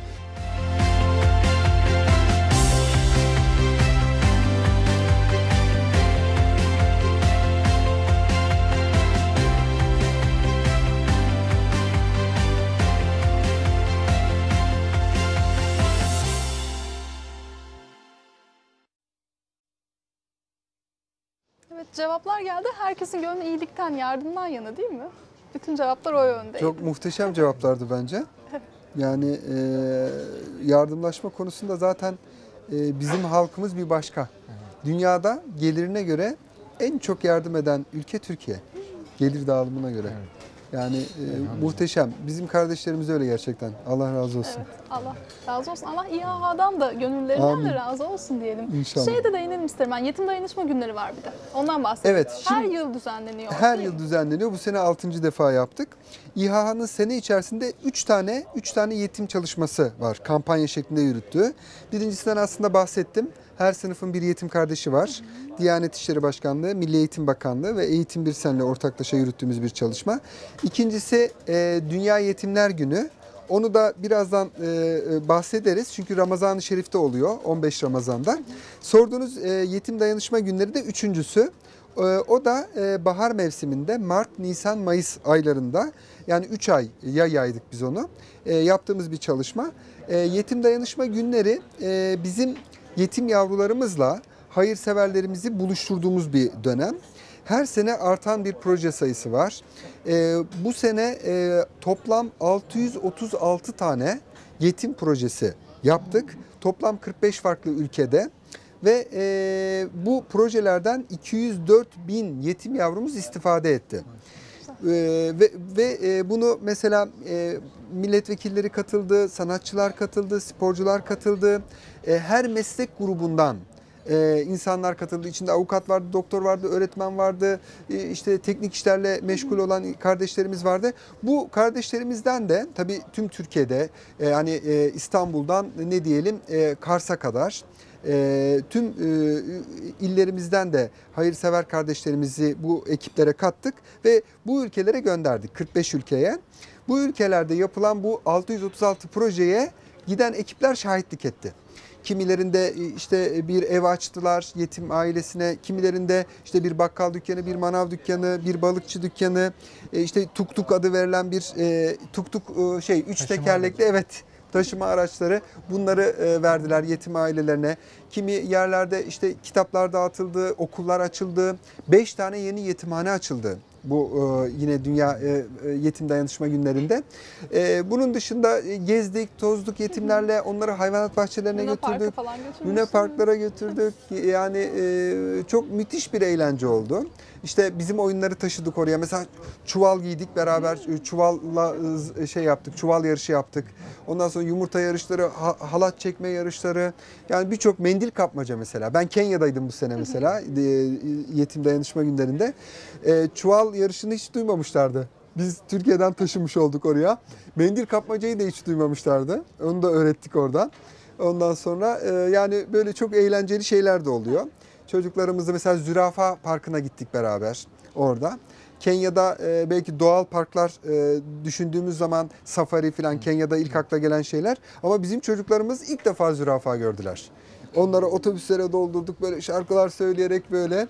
Evet, cevaplar geldi. Herkesin gönlü iyilikten, yardımdan yana değil mi? Bütün cevaplar o yöndeydi. Çok muhteşem cevaplardı bence. Yani yardımlaşma konusunda zaten bizim halkımız bir başka. Dünyada gelirine göre en çok yardım eden ülke Türkiye. Gelir dağılımına göre. Yani muhteşem. Bizim kardeşlerimiz öyle gerçekten. Allah razı olsun. Evet, Allah razı olsun. Allah İHA'dan da gönüllerinden Amin. de razı olsun diyelim. İnşallah. Şeye de değinelim isterim ben. Yetim dayanışma günleri var bir de. Ondan bahsedelim. Evet, Her şimdi- yıl düzenleniyor. Her değil yıl mi? düzenleniyor. Bu sene 6. defa yaptık. İHA'nın sene içerisinde 3 tane yetim çalışması var. Kampanya şeklinde yürüttüğü. Birincisinden aslında bahsettim. Her sınıfın bir yetim kardeşi var. Diyanet İşleri Başkanlığı, Milli Eğitim Bakanlığı ve Eğitim Birsen'le ortaklaşa yürüttüğümüz bir çalışma. İkincisi Dünya Yetimler Günü. Onu da birazdan bahsederiz. Çünkü Ramazan-ı Şerif'te oluyor. 15 Ramazan'da. Sorduğunuz yetim dayanışma günleri de üçüncüsü. O da bahar mevsiminde Mart, Nisan, Mayıs aylarında, yani 3 ay yaydık biz onu. Yaptığımız bir çalışma. Yetim dayanışma günleri bizim yetim yavrularımızla hayırseverlerimizi buluşturduğumuz bir dönem. Her sene artan bir proje sayısı var. Bu sene toplam 636 tane yetim projesi yaptık. Toplam 45 farklı ülkede. Ve bu projelerden 204 bin yetim yavrumuz istifade etti. Ve bunu mesela milletvekilleri katıldı, sanatçılar katıldı, sporcular katıldı. Her meslek grubundan insanlar katıldı. İçinde avukat vardı, doktor vardı, öğretmen vardı, işte teknik işlerle meşgul olan kardeşlerimiz vardı. Bu kardeşlerimizden de tabii tüm Türkiye'de yani İstanbul'dan ne diyelim Kars'a kadar tüm illerimizden de hayırsever kardeşlerimizi bu ekiplere kattık ve bu ülkelere gönderdik, 45 ülkeye. Bu ülkelerde yapılan bu 636 projeye giden ekipler şahitlik etti. Kimilerinde işte bir ev açtılar yetim ailesine, kimilerinde işte bir bakkal dükkanı, bir manav dükkanı, bir balıkçı dükkanı, işte tuk tuk adı verilen bir üç tekerlekli taşıma araçları, bunları verdiler yetim ailelerine. Kimi yerlerde işte kitaplar dağıtıldı, okullar açıldı, 5 tane yeni yetimhane açıldı. Bu yine Dünya Yetim Dayanışma Günlerinde. Bunun dışında gezdik, tozduk yetimlerle, onları hayvanat bahçelerine götürdük. Luna Parklara götürdük. Yani çok müthiş bir eğlence oldu. İşte bizim oyunları taşıdık oraya. Mesela çuval giydik beraber, çuvalla yaptık, çuval yarışı yaptık. Ondan sonra yumurta yarışları, halat çekme yarışları. Yani birçok mendil kapmaca mesela. Ben Kenya'daydım bu sene mesela Yetim Dayanışma Günlerinde. Çuval yarışını hiç duymamışlardı. Biz Türkiye'den taşımış olduk oraya. Mendil kapmacayı da hiç duymamışlardı. Onu da öğrettik oradan. Ondan sonra yani böyle çok eğlenceli şeyler de oluyor. Çocuklarımızla mesela zürafa parkına gittik beraber orada. Kenya'da belki doğal parklar düşündüğümüz zaman safari falan Kenya'da ilk akla gelen şeyler. Ama bizim çocuklarımız ilk defa zürafa gördüler. Onları otobüslere doldurduk, böyle şarkılar söyleyerek böyle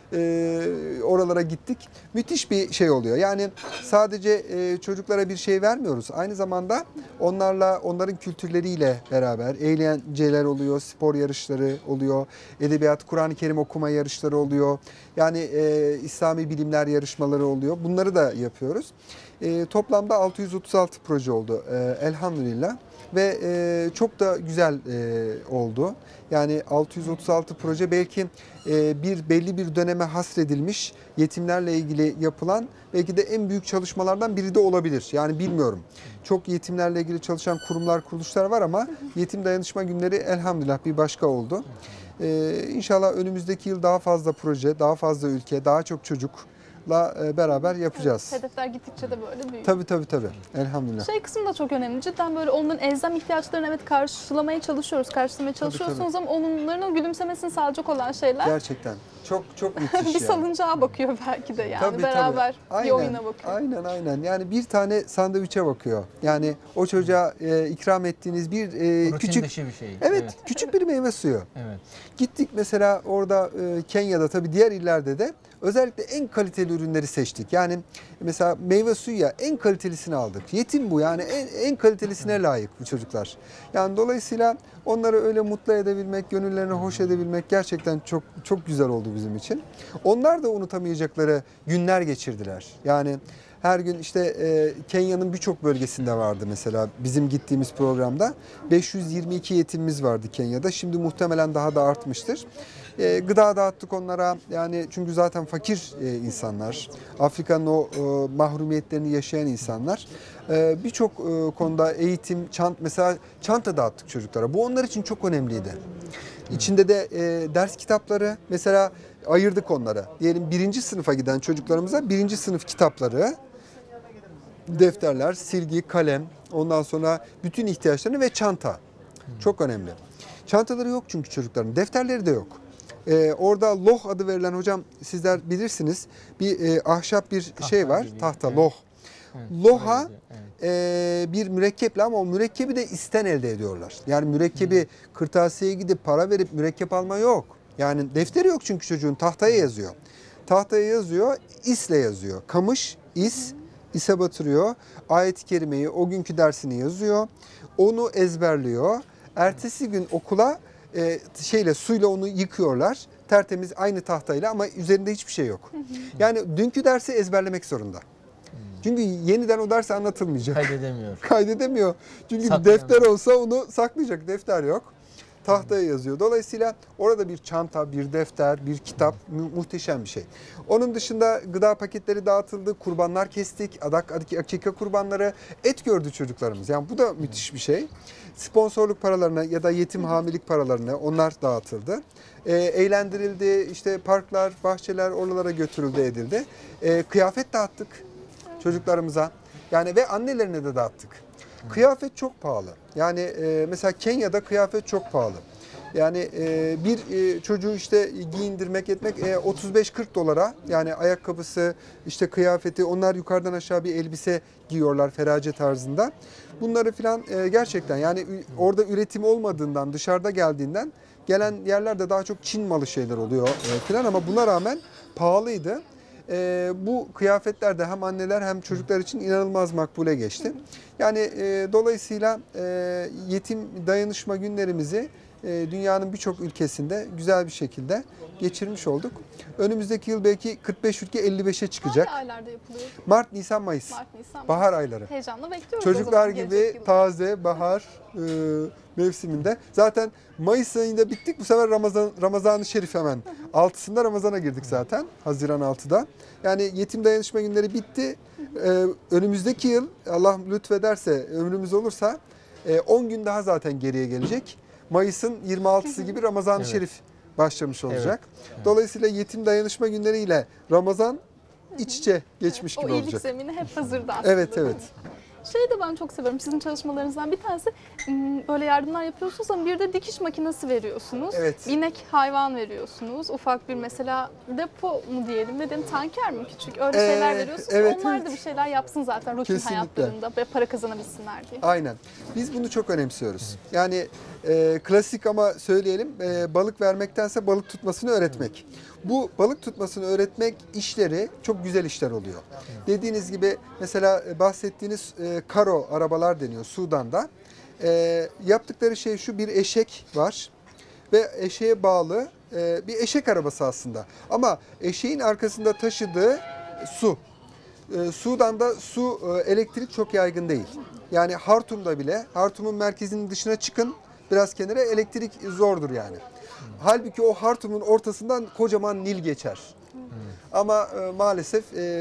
oralara gittik. Müthiş bir şey oluyor. Yani sadece çocuklara bir şey vermiyoruz. Aynı zamanda onların kültürleriyle beraber eğlenceler oluyor, spor yarışları oluyor, edebiyat, Kur'an-ı Kerim okuma yarışları oluyor. Yani İslami bilimler yarışmaları oluyor. Bunları da yapıyoruz. Toplamda 636 proje oldu elhamdülillah. Ve çok da güzel oldu. Yani 636 proje belki belli bir döneme hasredilmiş yetimlerle ilgili yapılan belki de en büyük çalışmalardan biri de olabilir. Yani bilmiyorum. Çok yetimlerle ilgili çalışan kurumlar, kuruluşlar var ama Yetim Dayanışma Günleri elhamdülillah bir başka oldu. İnşallah önümüzdeki yıl daha fazla proje, daha fazla ülke, daha çok çocukla beraber yapacağız. Evet, hedefler gittikçe de böyle büyüyor. Tabii. Elhamdülillah. Şey kısmı da çok önemli. Cidden böyle onların elzem ihtiyaçlarını karşılamaya çalışıyorsunuz ama onların o gülümsemesini sağlayacak olan şeyler. Gerçekten. Çok müthiş bir salıncağa bakıyor belki de yani beraber bir oyuna bakıyor. Aynen. Yani bir tane sandviçe bakıyor. Yani o çocuğa ikram ettiğiniz bir küçük dışı bir şey. Evet, küçük bir meyve suyu. Evet. Gittik mesela orada Kenya'da tabii diğer illerde de özellikle en kaliteli ürünleri seçtik. Yani mesela meyve suyu ya en kalitelisini aldık. Yetim bu yani en kalitelisine layık bu çocuklar. Yani dolayısıyla onları öyle mutlu edebilmek, gönüllerini hoş edebilmek gerçekten çok güzel oldu bizim için. Onlar da unutamayacakları günler geçirdiler. Yani her gün işte Kenya'nın birçok bölgesinde vardı mesela bizim gittiğimiz programda. 522 yetimimiz vardı Kenya'da. Şimdi muhtemelen daha da artmıştır. Gıda dağıttık onlara. Yani çünkü zaten fakir insanlar. Afrika'nın o mahrumiyetlerini yaşayan insanlar. Birçok konuda eğitim, mesela çanta dağıttık çocuklara. Bu onlar için çok önemliydi. İçinde de ders kitapları mesela ayırdık onlara. Diyelim 1. sınıfa giden çocuklarımıza 1. sınıf kitapları, defterler, silgi, kalem, ondan sonra bütün ihtiyaçlarını ve çanta. Çok önemli. Çantaları yok çünkü çocukların. Defterleri de yok. Orada loh adı verilen, hocam sizler bilirsiniz, bir ahşap bir şey var. Tahta, loh. Loha bir mürekkeple ama o mürekkebi de isten elde ediyorlar. Yani mürekkebi kırtasiyeye gidip para verip mürekkep alma yok. Yani defteri yok çünkü çocuğun, tahtaya yazıyor. Tahtaya yazıyor, isle yazıyor. Kamış, ise batırıyor. Ayet-i kerimeyi, o günkü dersini yazıyor. Onu ezberliyor. Ertesi gün okula suyla onu yıkıyorlar. Tertemiz aynı tahtayla ama üzerinde hiçbir şey yok. Yani dünkü dersi ezberlemek zorunda. Çünkü yeniden o ders anlatılmayacak. Kaydedemiyor. Kaydedemiyor. Çünkü defter olsa onu saklayacak. Defter yok. tahtaya yazıyor. Dolayısıyla orada bir çanta, bir defter, bir kitap muhteşem bir şey. Onun dışında gıda paketleri dağıtıldı, kurbanlar kestik, akika kurbanları, et gördü çocuklarımız. Yani bu da müthiş bir şey. Sponsorluk paralarını ya da yetim hamilik paralarını onlar dağıtıldı. Eğlendirildi, işte parklar, bahçeler oralara götürüldü edildi. Kıyafet dağıttık çocuklarımıza. Yani ve annelerine de dağıttık. Kıyafet çok pahalı. Yani mesela Kenya'da kıyafet çok pahalı. Yani bir çocuğu işte giyindirmek etmek 35-40 dolara, yani ayakkabısı, işte kıyafeti, onlar yukarıdan aşağı bir elbise giyiyorlar ferace tarzında. Bunları filan gerçekten yani orada üretim olmadığından, dışarıda geldiğinden gelen yerlerde daha çok Çin malı şeyler oluyor filan, ama buna rağmen pahalıydı. Bu kıyafetler de hem anneler hem çocuklar için inanılmaz makbule geçti. Yani dolayısıyla yetim dayanışma günlerimizi dünyanın birçok ülkesinde güzel bir şekilde geçirmiş olduk. Önümüzdeki yıl belki 45 ülke 55'e çıkacak. Hangi aylarda yapılıyor? Mart, Nisan, Mayıs. Mart, Nisan, Bahar ayları. Heyecanla bekliyoruz. Çocuklar gibi taze bahar mevsiminde. Zaten Mayıs ayında bittik. Bu sefer Ramazan-ı Şerif hemen. 6'sında Ramazan'a girdik zaten. Haziran 6'da. Yani yetim dayanışma günleri bitti. Önümüzdeki yıl Allah lütfederse, ömrümüz olursa 10 gün daha zaten geriye gelecek. Mayıs'ın 26'sı gibi Ramazan-ı Şerif başlamış olacak. Evet. Dolayısıyla yetim dayanışma günleriyle Ramazan iç içe geçmiş gibi olacak. O iyilik olacak. zemini hep hazırda aslında. Evet, evet. Şeyi de ben çok seviyorum. Sizin çalışmalarınızdan bir tanesi, böyle yardımlar yapıyorsunuz ama bir de dikiş makinesi veriyorsunuz. Evet. İnek hayvan veriyorsunuz. Ufak bir mesela depo mu diyelim, neden tanker mi küçük, öyle şeyler veriyorsunuz. Evet, Onlar evet. da bir şeyler yapsın zaten rutin Kesinlikle. hayatlarında ve para kazanabilsinler diye. Aynen. Biz bunu çok önemsiyoruz. Yani klasik ama söyleyelim, balık vermektense balık tutmasını öğretmek. Bu balık tutmasını öğretmek işleri çok güzel işler oluyor. Dediğiniz gibi mesela bahsettiğiniz karo arabalar deniyor Sudan'da. Yaptıkları şey şu: bir eşek var ve eşeğe bağlı bir eşek arabası aslında. Ama eşeğin arkasında taşıdığı su. Sudan'da elektrik çok yaygın değil. Yani Hartum'da bile, Hartum'un merkezinin dışına çıkın biraz kenara, elektrik zordur yani. Halbuki o Hartum'un ortasından kocaman Nil geçer. Ama maalesef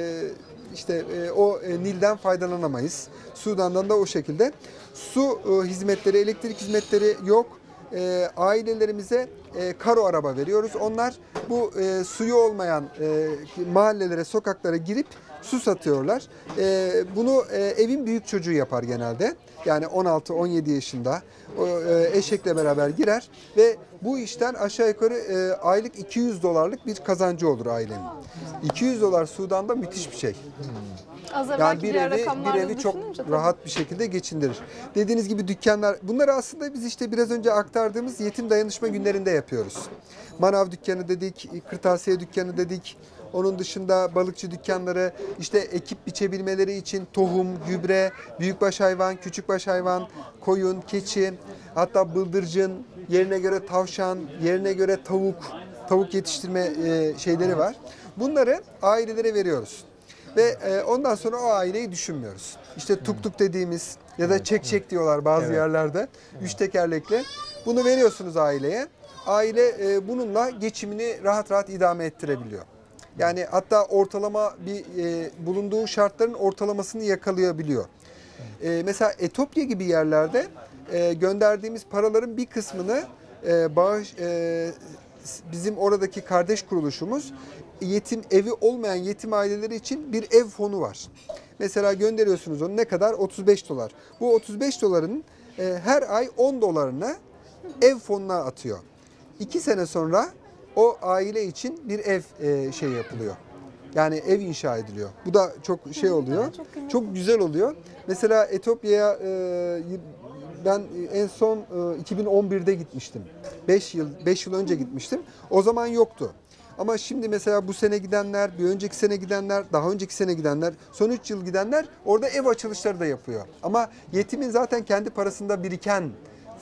o Nil'den faydalanamayız. Sudan'dan da o şekilde. Su hizmetleri, elektrik hizmetleri yok. Ailelerimize karo araba veriyoruz. Onlar bu suyu olmayan mahallelere, sokaklara girip su satıyorlar. Bunu evin büyük çocuğu yapar genelde. Yani 16-17 yaşında eşekle beraber girer ve bu işten aşağı yukarı aylık 200 dolarlık bir kazancı olur ailenin. 200 dolar Sudan'da müthiş bir şey. Az Yani evvelki bir diğer evi rakamlarla çok düşününce tabii. rahat bir şekilde geçindirir. Dediğiniz gibi dükkanlar, bunları aslında biz işte biraz önce aktardığımız yetim dayanışma günlerinde yapıyoruz. Manav dükkanı dedik, kırtasiye dükkanı dedik. Onun dışında balıkçı dükkanları, işte ekip biçebilmeleri için tohum, gübre, büyükbaş hayvan, küçükbaş hayvan, koyun, keçi, hatta bıldırcın, yerine göre tavşan, yerine göre tavuk yetiştirme şeyleri var. Bunları ailelere veriyoruz. Ve ondan sonra o aileyi düşünmüyoruz. İşte tuk dediğimiz ya da çek diyorlar bazı yerlerde. 3 tekerlekli. Bunu veriyorsunuz aileye. Aile bununla geçimini rahat rahat idame ettirebiliyor. Yani hatta ortalama bulunduğu şartların ortalamasını yakalayabiliyor. Mesela Etopya gibi yerlerde gönderdiğimiz paraların bir kısmını bizim oradaki kardeş kuruluşumuz, evi olmayan yetim aileleri için bir ev fonu var. Mesela gönderiyorsunuz onu, ne kadar? 35 dolar. Bu 35 doların her ay 10 dolarını ev fonuna atıyor. 2 sene sonra o aile için bir ev yapılıyor. Yani ev inşa ediliyor. Bu da çok oluyor. Çok güzel oluyor. Mesela Etopya'ya ben en son 2011'de gitmiştim. 5 yıl önce gitmiştim. O zaman yoktu. Ama şimdi mesela bu sene gidenler, bir önceki sene gidenler, daha önceki sene gidenler, son 3 yıl gidenler orada ev açılışları da yapıyor. Ama yetimin zaten kendi parasında biriken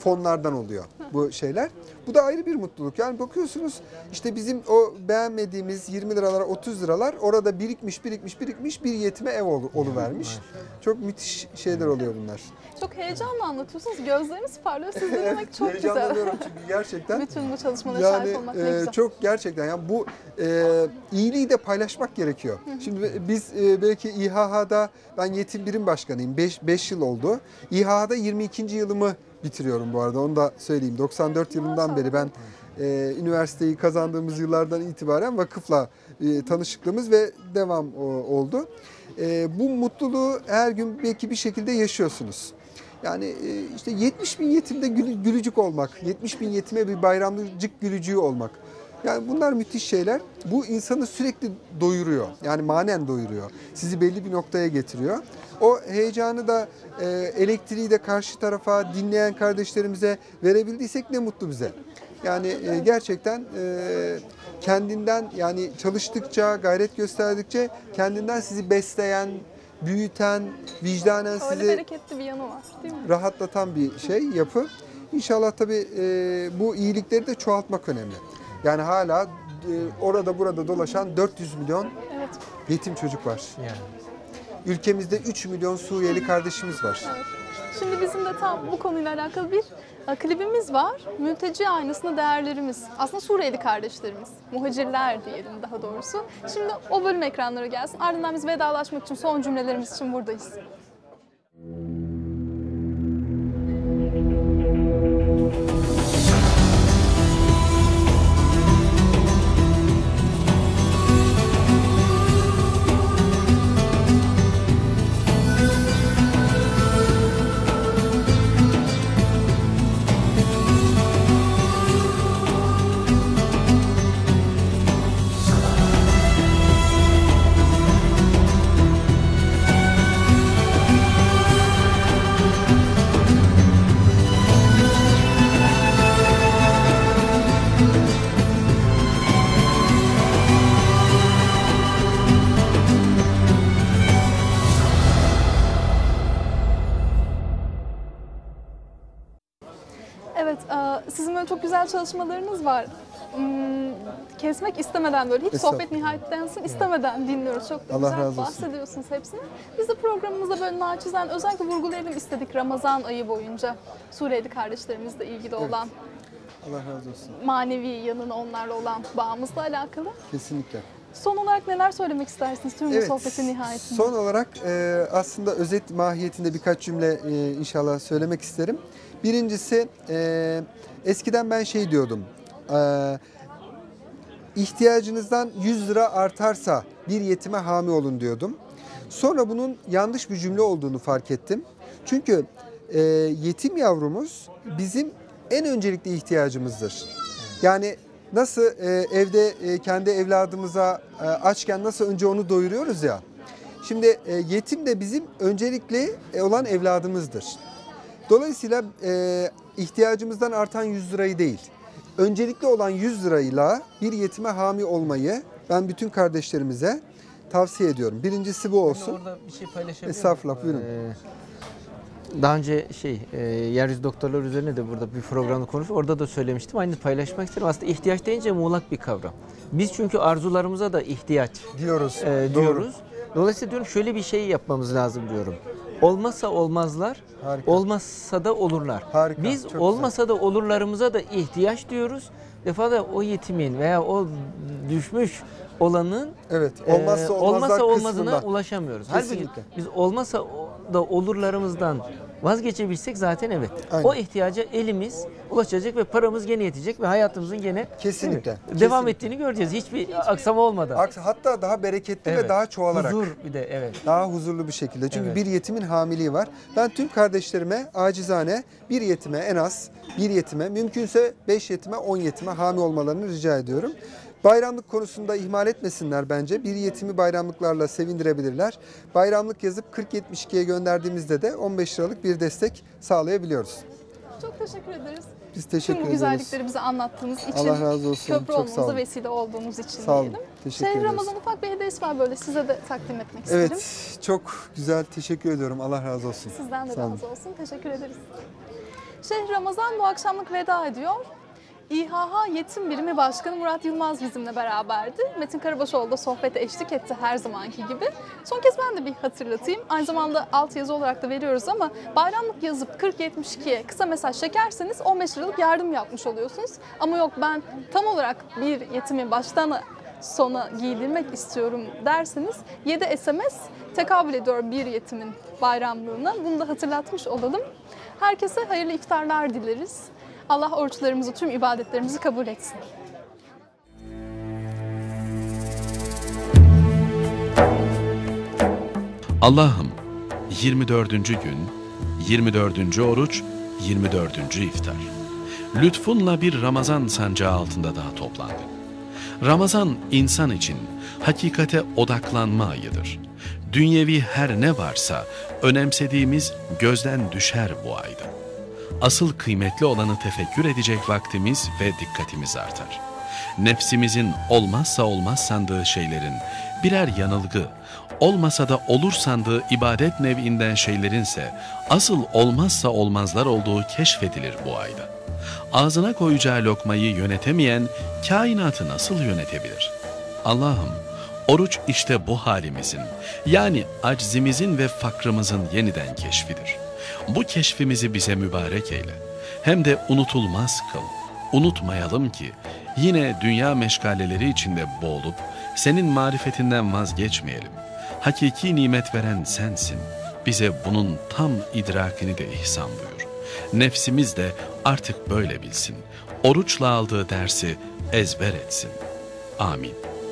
fonlardan oluyor bu şeyler. Bu da ayrı bir mutluluk. Yani bakıyorsunuz işte bizim o beğenmediğimiz 20 liralar 30 liralar orada birikmiş bir yetime ev oluvermiş. Çok müthiş şeyler oluyor bunlar. Çok heyecanla anlatıyorsunuz. Gözleriniz parlıyor. Siz dinlemek çok güzel. Heyecanlanıyorum çünkü gerçekten. Bütün bu çalışmalara şahit olmak ne güzel. Çok gerçekten yani bu iyiliği de paylaşmak gerekiyor. Şimdi biz belki İHH'da ben yetim birim başkanıyım. 5 yıl oldu. İHH'da 22. yılımı bitiriyorum bu arada. Onu da söyleyeyim. 94 yılından beri ben üniversiteyi kazandığımız yıllardan itibaren vakıfla tanışıklığımız ve devam oldu. Bu mutluluğu her gün belki bir şekilde yaşıyorsunuz. Yani işte 70 bin yetimde gülücük olmak, 70 bin yetime bir bayramcık gülücüğü olmak. Yani bunlar müthiş şeyler. Bu insanı sürekli doyuruyor. Yani manen doyuruyor. Sizi belli bir noktaya getiriyor. O heyecanı da elektriği de karşı tarafa dinleyen kardeşlerimize verebildiysek ne mutlu bize. Yani gerçekten kendinden yani çalıştıkça, gayret gösterdikçe kendinden sizi besleyen, büyüten, vicdanen Öyle sizi bereketli bir yanı var değil mi? rahatlatan bir yapı. İnşallah tabii bu iyilikleri de çoğaltmak önemli. Yani hala orada burada dolaşan 400 milyon yetim çocuk var. Yani. Ülkemizde 3 milyon Suriyeli kardeşimiz var. Evet. Şimdi bizim de tam bu konuyla alakalı bir klibimiz var. Mülteci aynasında değerlerimiz. Aslında Suriyeli kardeşlerimiz. Muhacirler diyelim daha doğrusu. Şimdi o bölüm ekranlara gelsin. Ardından biz vedalaşmak için son cümlelerimiz için buradayız. Evet, sizin böyle çok güzel çalışmalarınız var. Kesmek istemeden böyle hiç sohbet nihayetlensin istemeden dinliyoruz. Çok da Allah güzel razı olsun. bahsediyorsunuz hepsini. Biz de programımızda böyle naçizane özellikle vurgulayalım istedik Ramazan ayı boyunca Suriyeli kardeşlerimizle ilgili olan Allah razı olsun. manevi yanına onlarla olan bağımızla alakalı. Kesinlikle. Son olarak neler söylemek istersiniz tüm bu sohbetin nihayetinde? Son olarak aslında özet mahiyetinde birkaç cümle inşallah söylemek isterim. Birincisi eskiden ben diyordum. İhtiyacınızdan 100 lira artarsa bir yetime hami olun diyordum. Sonra bunun yanlış bir cümle olduğunu fark ettim. Çünkü yetim yavrumuz bizim en öncelikli ihtiyacımızdır. Yani nasıl evde kendi evladımıza açken nasıl önce onu doyuruyoruz ya. Şimdi yetim de bizim öncelikli olan evladımızdır. Dolayısıyla ihtiyacımızdan artan 100 lirayı değil, öncelikli olan 100 lirayla bir yetime hami olmayı ben bütün kardeşlerimize tavsiye ediyorum. Birincisi bu olsun. Orada bir şey paylaşabilir miyim? Estağfurullah, buyurun. Daha önce yeryüzü doktorlar üzerine de burada bir programda konuştuk. Orada da söylemiştim. Aynı paylaşmak isterim. Aslında ihtiyaç deyince muğlak bir kavram. Biz çünkü arzularımıza da ihtiyaç diyoruz. Dolayısıyla diyorum şöyle bir şey yapmamız lazım diyorum. Olmazsa olmazlar, Harika. olmazsa da olurlar. Harika, Biz çok olmasa da olurlarımıza da ihtiyaç diyoruz. Defada o yetimin veya o düşmüş olanın olmazsa olmazına ulaşamıyoruz. Kesinlikle. Halbuki biz olmasa da olurlarımızdan vazgeçebilsek zaten Aynen. o ihtiyaca elimiz ulaşacak ve paramız gene yetecek ve hayatımızın gene Kesinlikle. devam ettiğini göreceğiz. Hiçbir aksama olmadan. Hatta daha bereketli ve daha çoğalarak. Huzur bir de Daha huzurlu bir şekilde. Çünkü Evet. bir yetimin hamiliği var. Ben tüm kardeşlerime acizane bir yetime en az bir yetime mümkünse 5 yetime 10 yetime hami olmalarını rica ediyorum. Bayramlık konusunda ihmal etmesinler bence. Bir yetimi bayramlıklarla sevindirebilirler. Bayramlık yazıp 4072'ye gönderdiğimizde de 15 liralık bir destek sağlayabiliyoruz. Çok teşekkür ederiz. Biz teşekkür Tüm bu ederiz. güzellikleri bize anlattığınız için, Allah razı olsun. köprü Çok sağ olmamıza olun. vesile olduğunuz için Sağ olun. diyelim. Teşekkür ederiz. Ramazan ufak bir hediyesi var böyle size de takdim etmek istedim. Evet, çok güzel. Teşekkür ediyorum. Allah razı olsun. Sizden de Sağ olun. razı olsun. Teşekkür ederiz. Şehri Ramazan bu akşamlık veda ediyor. İHH Yetim Birimi Başkanı Murat Yılmaz bizimle beraberdi. Metin Karabaşoğlu da sohbete eşlik etti her zamanki gibi. Son kez ben de bir hatırlatayım. Aynı zamanda alt yazı olarak da veriyoruz ama bayramlık yazıp 4072'ye kısa mesaj çekerseniz 15 liralık yardım yapmış oluyorsunuz. Ama yok ben tam olarak bir yetimi baştan sona giydirmek istiyorum derseniz 7 SMS tekabül ediyor bir yetimin bayramlığına. Bunu da hatırlatmış olalım. Herkese hayırlı iftarlar dileriz. Allah oruçlarımızı, tüm ibadetlerimizi kabul etsin. Allah'ım 24. gün, 24. oruç, 24. iftar. Lütfunla bir Ramazan sancağı altında daha toplandık. Ramazan insan için hakikate odaklanma ayıdır. Dünyevi her ne varsa önemsediğimiz gözden düşer bu ayda. Asıl kıymetli olanı tefekkür edecek vaktimiz ve dikkatimiz artar. Nefsimizin olmazsa olmaz sandığı şeylerin birer yanılgı, olmasa da olur sandığı ibadet nev'inden şeylerinse asıl olmazsa olmazlar olduğu keşfedilir bu ayda. Ağzına koyacağı lokmayı yönetemeyen kainatı nasıl yönetebilir? Allah'ım, oruç işte bu halimizin, yani aczimizin ve fakrımızın yeniden keşfidir. Bu keşfimizi bize mübarek eyle. Hem de unutulmaz kıl. Unutmayalım ki yine dünya meşgaleleri içinde boğulup senin marifetinden vazgeçmeyelim. Hakiki nimet veren sensin. Bize bunun tam idrakini de ihsan buyur. Nefsimiz de artık böyle bilsin. Oruçla aldığı dersi ezber etsin. Amin.